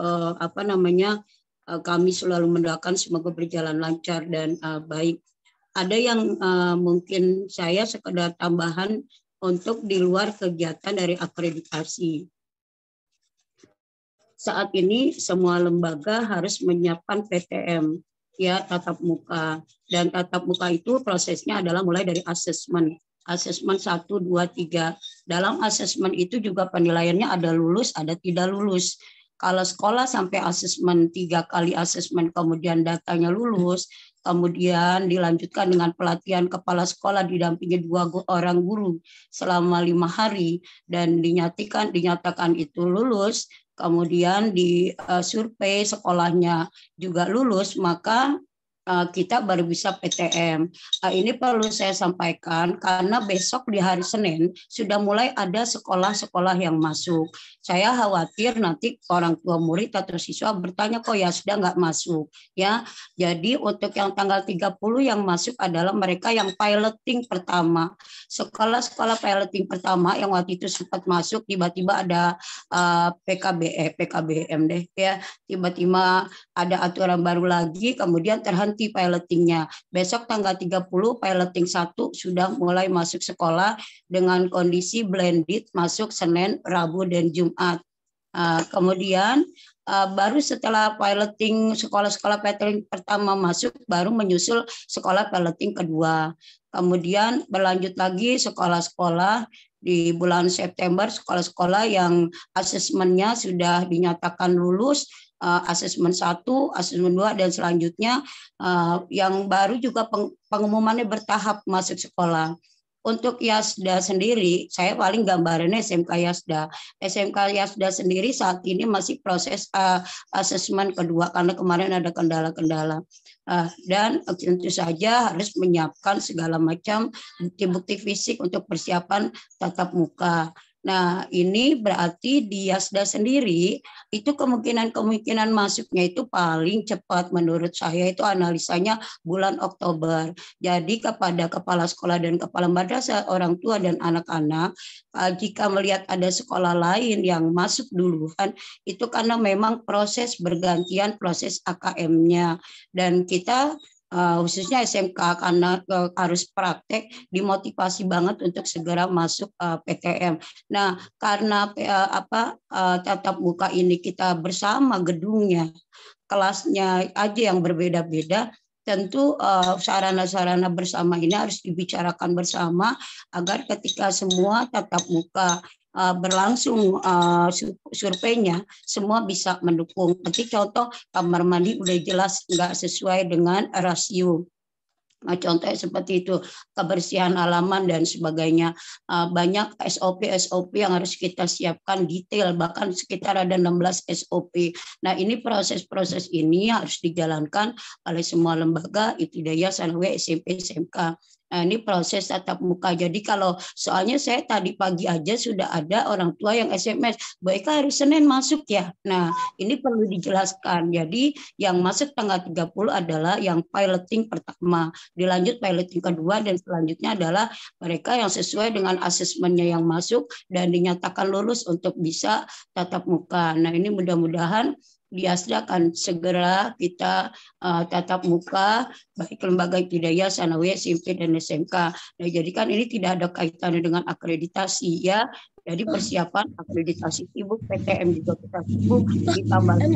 kami selalu mendoakan semoga berjalan lancar dan baik. Ada yang mungkin saya sekedar tambahan untuk di luar kegiatan dari akreditasi. Saat ini semua lembaga harus menyiapkan PTM, ya tatap muka. Dan tatap muka itu prosesnya adalah mulai dari asesmen. Asesmen 1, 2, 3. Dalam asesmen itu juga penilaiannya ada lulus, ada tidak lulus. Kalau sekolah sampai asesmen 3 kali asesmen kemudian datanya lulus, kemudian dilanjutkan dengan pelatihan kepala sekolah didampingi 2 orang guru selama 5 hari dan dinyatakan itu lulus, kemudian di survei sekolahnya juga lulus, maka kita baru bisa PTM. Ini perlu saya sampaikan karena besok di hari Senin sudah mulai ada sekolah-sekolah yang masuk. Saya khawatir nanti orang tua murid atau siswa bertanya kok ya sudah nggak masuk ya. Jadi untuk yang tanggal 30 yang masuk adalah mereka yang piloting pertama. Sekolah-sekolah piloting pertama yang waktu itu sempat masuk tiba-tiba ada PKBM deh ya. Tiba-tiba ada aturan baru lagi kemudian terhenti pilotingnya. Besok tanggal 30 piloting 1 sudah mulai masuk sekolah dengan kondisi blended masuk Senin, Rabu, dan Jumat. Kemudian baru setelah piloting sekolah-sekolah piloting pertama masuk, baru menyusul sekolah piloting kedua. Kemudian berlanjut lagi sekolah-sekolah di bulan September, sekolah-sekolah yang asesmennya sudah dinyatakan lulus, asesmen 1, asesmen 2, dan selanjutnya yang baru juga pengumumannya bertahap masuk sekolah. Untuk Yasda sendiri, saya paling gambarannya SMK Yasda. SMK Yasda sendiri saat ini masih proses asesmen kedua karena kemarin ada kendala-kendala. Dan tentu saja harus menyiapkan segala macam bukti-bukti fisik untuk persiapan tatap muka. Nah, ini berarti di Yasda sendiri itu kemungkinan masuknya itu paling cepat menurut saya itu analisanya bulan Oktober. Jadi kepada kepala sekolah dan kepala madrasah, orang tua dan anak-anak, jika melihat ada sekolah lain yang masuk duluan, itu karena memang proses bergantian proses AKM-nya. Dan kita khususnya SMK karena harus praktek dimotivasi banget untuk segera masuk PTM. Nah, karena tatap muka ini kita bersama gedungnya, kelasnya aja yang berbeda-beda, tentu sarana-sarana bersama ini harus dibicarakan bersama agar ketika semua tatap muka berlangsung surveinya semua bisa mendukung. Nanti contoh kamar mandi udah jelas nggak sesuai dengan rasio. Nah, contohnya seperti itu, kebersihan halaman dan sebagainya. Banyak SOP yang harus kita siapkan detail, bahkan sekitar ada 16 SOP. Nah, ini proses-proses ini harus dijalankan oleh semua lembaga, ibtidaiyah, sanawiyah, SMP, SMK. Nah, ini proses tatap muka. Jadi kalau soalnya saya tadi pagi aja sudah ada orang tua yang SMS, Bu Eka hari Senin masuk ya. Nah, ini perlu dijelaskan. Jadi yang masuk tanggal 30 adalah yang piloting pertama, dilanjut piloting kedua, dan selanjutnya adalah mereka yang sesuai dengan asesmennya yang masuk dan dinyatakan lulus untuk bisa tatap muka. Nah, ini mudah-mudahan di Yasda akan segera kita tatap muka baik lembaga ibtidaiyah, sanawiyah, SMP dan SMK. Nah, jadi kan ini tidak ada kaitannya dengan akreditasi ya. Jadi persiapan akreditasi sibuk, PTM juga kita sibuk, ditambah lagi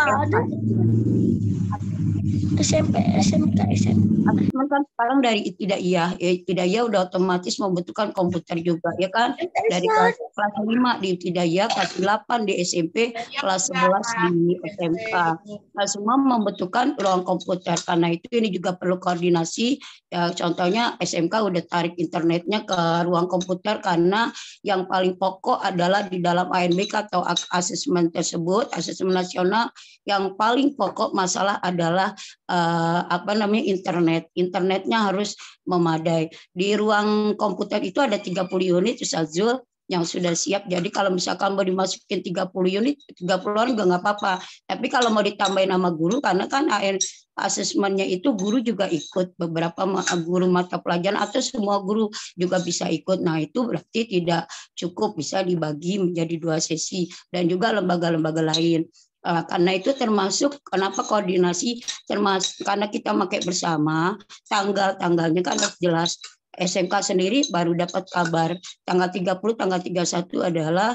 SMP, SMK, SMA. Asesmen kan sekarang dari ibtidaiyah, ibtidaiyah udah otomatis membutuhkan komputer juga ya kan, dari kelas 5 di ibtidaiyah, kelas 8 di SMP, kelas 11 di SMK. Nah, semua membutuhkan ruang komputer, karena itu ini juga perlu koordinasi. Ya, contohnya SMK udah tarik internetnya ke ruang komputer karena yang paling pokok adalah di dalam ANBK atau asesmen tersebut, asesmen nasional, yang paling pokok masalah adalah internet. Internetnya harus memadai. Di ruang komputer itu ada 30 unit Ustaz Zul yang sudah siap. Jadi kalau misalkan mau dimasukin 30 unit, 30 orang juga nggak apa-apa. Tapi kalau mau ditambahin nama guru, karena kan asesmennya itu guru juga ikut, beberapa guru mata pelajaran atau semua guru juga bisa ikut. Nah, itu berarti tidak cukup, bisa dibagi menjadi 2 sesi, dan juga lembaga-lembaga lain. Karena itu termasuk kenapa koordinasi, termasuk karena kita pakai bersama, tanggalnya kan harus jelas. SMK sendiri baru dapat kabar tanggal 30, tanggal 31 adalah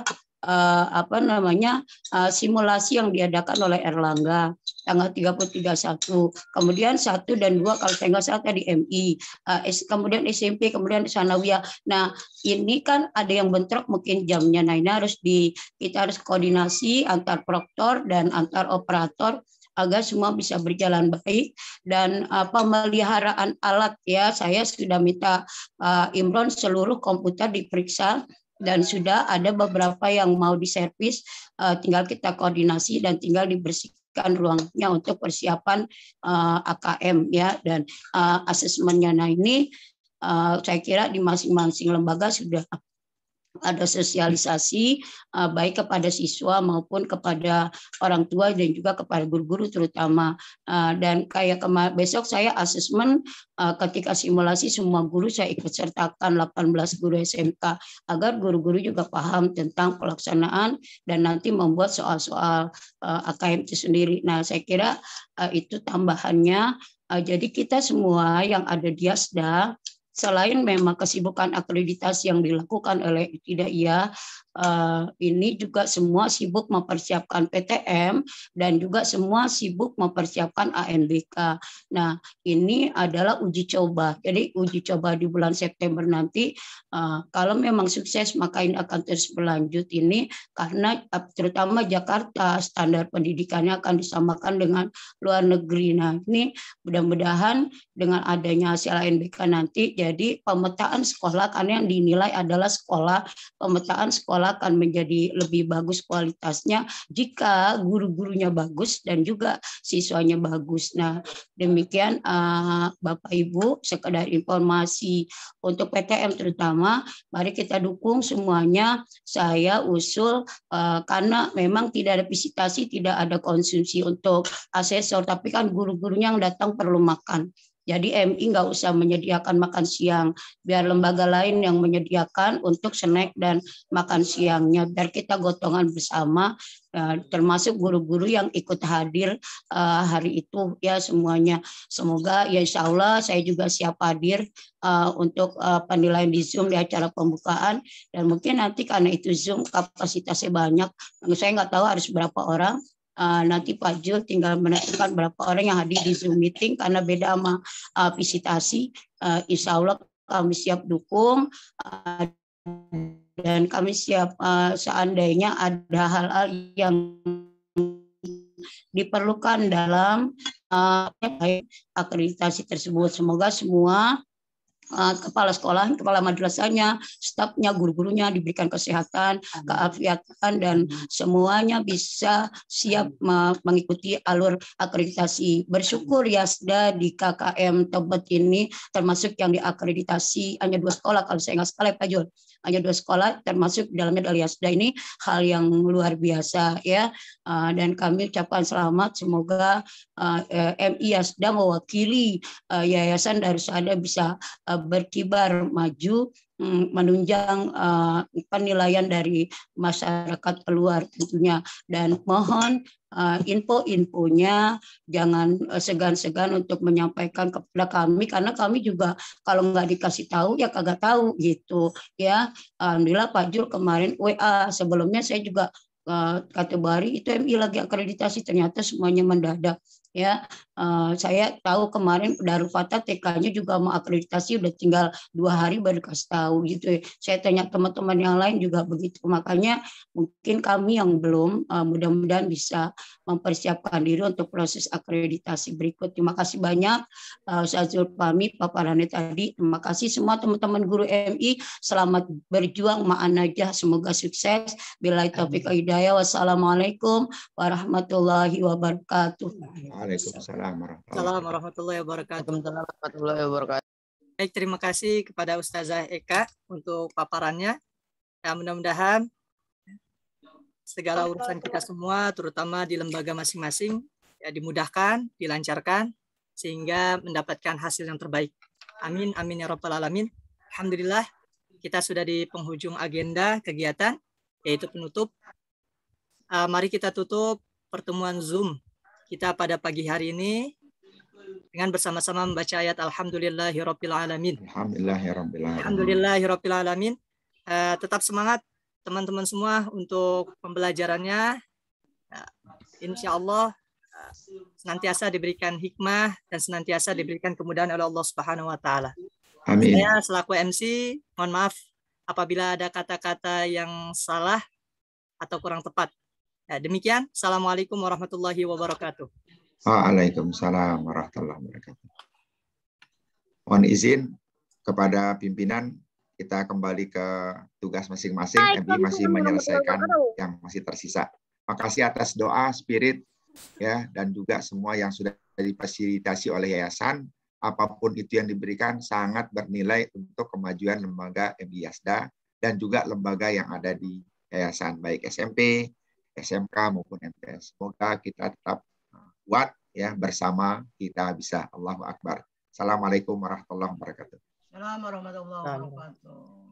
simulasi yang diadakan oleh Erlangga tanggal 30, 31. Kemudian 1 dan 2 kalau saya nggak salah tadi MI, kemudian SMP, kemudian sanawiyah. Nah, ini kan ada yang bentrok mungkin jamnya. Nah, ini kita harus koordinasi antar proktor dan antar operator agar semua bisa berjalan baik. Dan pemeliharaan alat ya, saya sudah minta Imron seluruh komputer diperiksa dan sudah ada beberapa yang mau diservis, tinggal kita koordinasi dan tinggal dibersihkan ruangnya untuk persiapan AKM ya, dan asesmennya. Nah, ini saya kira di masing-masing lembaga sudah ada sosialisasi baik kepada siswa maupun kepada orang tua dan juga kepada guru-guru terutama. Dan kayak besok saya asesmen ketika simulasi semua guru saya ikut sertakan 18 guru SMK agar guru-guru juga paham tentang pelaksanaan dan nanti membuat soal-soal AKM itu sendiri. Nah, saya kira itu tambahannya. Jadi kita semua yang ada di Yasda, selain memang kesibukan akreditasi yang dilakukan oleh ibtidaiyah, ini juga semua sibuk mempersiapkan PTM dan juga semua sibuk mempersiapkan ANBK. Nah, ini adalah uji coba. Jadi uji coba di bulan September nanti, kalau memang sukses maka ini akan terus berlanjut ini, karena terutama Jakarta standar pendidikannya akan disamakan dengan luar negeri. Nah, ini mudah-mudahan dengan adanya hasil ANBK nanti terjadi pemetaan sekolah, karena yang dinilai adalah sekolah. Pemetaan sekolah akan menjadi lebih bagus kualitasnya jika guru-gurunya bagus dan juga siswanya bagus. Nah, demikian Bapak Ibu, sekedar informasi untuk PTM terutama, mari kita dukung semuanya. Saya usul karena memang tidak ada visitasi, tidak ada konsumsi untuk asesor, tapi kan guru-gurunya yang datang perlu makan. Jadi MI nggak usah menyediakan makan siang, biar lembaga lain yang menyediakan untuk snack dan makan siangnya, biar kita gotongan bersama, termasuk guru-guru yang ikut hadir hari itu ya semuanya. Semoga ya insya Allah saya juga siap hadir untuk penilaian di Zoom di acara pembukaan, dan mungkin nanti karena itu Zoom kapasitasnya banyak, saya nggak tahu harus berapa orang. Nanti Pak Jul tinggal menentukan berapa orang yang hadir di Zoom meeting, karena beda sama visitasi. Insya Allah kami siap dukung, dan kami siap seandainya ada hal-hal yang diperlukan dalam akreditasi tersebut. Semoga semua kepala sekolah, kepala madrasahnya, stafnya, guru-gurunya diberikan kesehatan, keafiatan, dan semuanya bisa siap mengikuti alur akreditasi. Bersyukur Yasda di KKM Tebet ini termasuk yang diakreditasi hanya 2 sekolah kalau saya nggak salah Pak Jul. Hanya 2 sekolah termasuk dalamnya dari Yasda, ini hal yang luar biasa ya. Dan kami ucapkan selamat, semoga MI Yasda mewakili Yayasan Darus Saada bisa berkibar maju, menunjang penilaian dari masyarakat luar tentunya. Dan mohon info-infonya jangan segan-segan untuk menyampaikan kepada kami, karena kami juga kalau nggak dikasih tahu ya kagak tahu gitu ya. Alhamdulillah Pak Jul kemarin WA, sebelumnya saya juga kata Bari itu MI lagi akreditasi, ternyata semuanya mendadak ya. Saya tahu kemarin Darul Fatah TK-nya juga mau akreditasi, udah tinggal 2 hari baru kasih tahu gitu. Saya tanya teman-teman yang lain juga begitu. Makanya mungkin kami yang belum, mudah-mudahan bisa mempersiapkan diri untuk proses akreditasi berikut. Terima kasih banyak Ustaz Zulfahmi paparannya tadi. Terima kasih semua teman-teman guru MI. Selamat berjuang ma'an najah, semoga sukses. Billahi taufiq wal hidayah. Wassalamualaikum warahmatullahi wabarakatuh. Waalaikumsalam Assalamualaikum warahmatullahi wabarakatuh. Warahmatullahi wabarakatuh. Baik, terima kasih kepada Ustazah Eka untuk paparannya. Ya, mudah-mudahan segala urusan kita semua, terutama di lembaga masing-masing, ya dimudahkan, dilancarkan, sehingga mendapatkan hasil yang terbaik. Amin, amin ya rabbal alamin. Alhamdulillah, kita sudah di penghujung agenda kegiatan, yaitu penutup. Mari kita tutup pertemuan Zoom kita pada pagi hari ini dengan bersama-sama membaca ayat Alhamdulillahirabbil alamin. Alhamdulillahirabbil alamin. Alhamdulillahirabbil alamin. Tetap semangat teman-teman semua untuk pembelajarannya. Insya Allah senantiasa diberikan hikmah dan senantiasa diberikan kemudahan oleh Allah Subhanahu wa taala. Amin. Saya selaku MC mohon maaf apabila ada kata-kata yang salah atau kurang tepat. Ya, demikian. Assalamualaikum warahmatullahi wabarakatuh. Waalaikumsalam warahmatullahi wabarakatuh. Mohon izin kepada pimpinan, kita kembali ke tugas masing-masing. MI masih menyelesaikan yang masih tersisa. Makasih atas doa, spirit, ya, dan juga semua yang sudah difasilitasi oleh yayasan. Apapun itu yang diberikan sangat bernilai untuk kemajuan lembaga MI Yasda dan juga lembaga yang ada di yayasan, baik SMP, SMK maupun MTS. Semoga kita tetap kuat ya, bersama kita bisa. Allahu Akbar. Assalamualaikum warahmatullahi wabarakatuh. Assalamualaikum warahmatullahi wabarakatuh.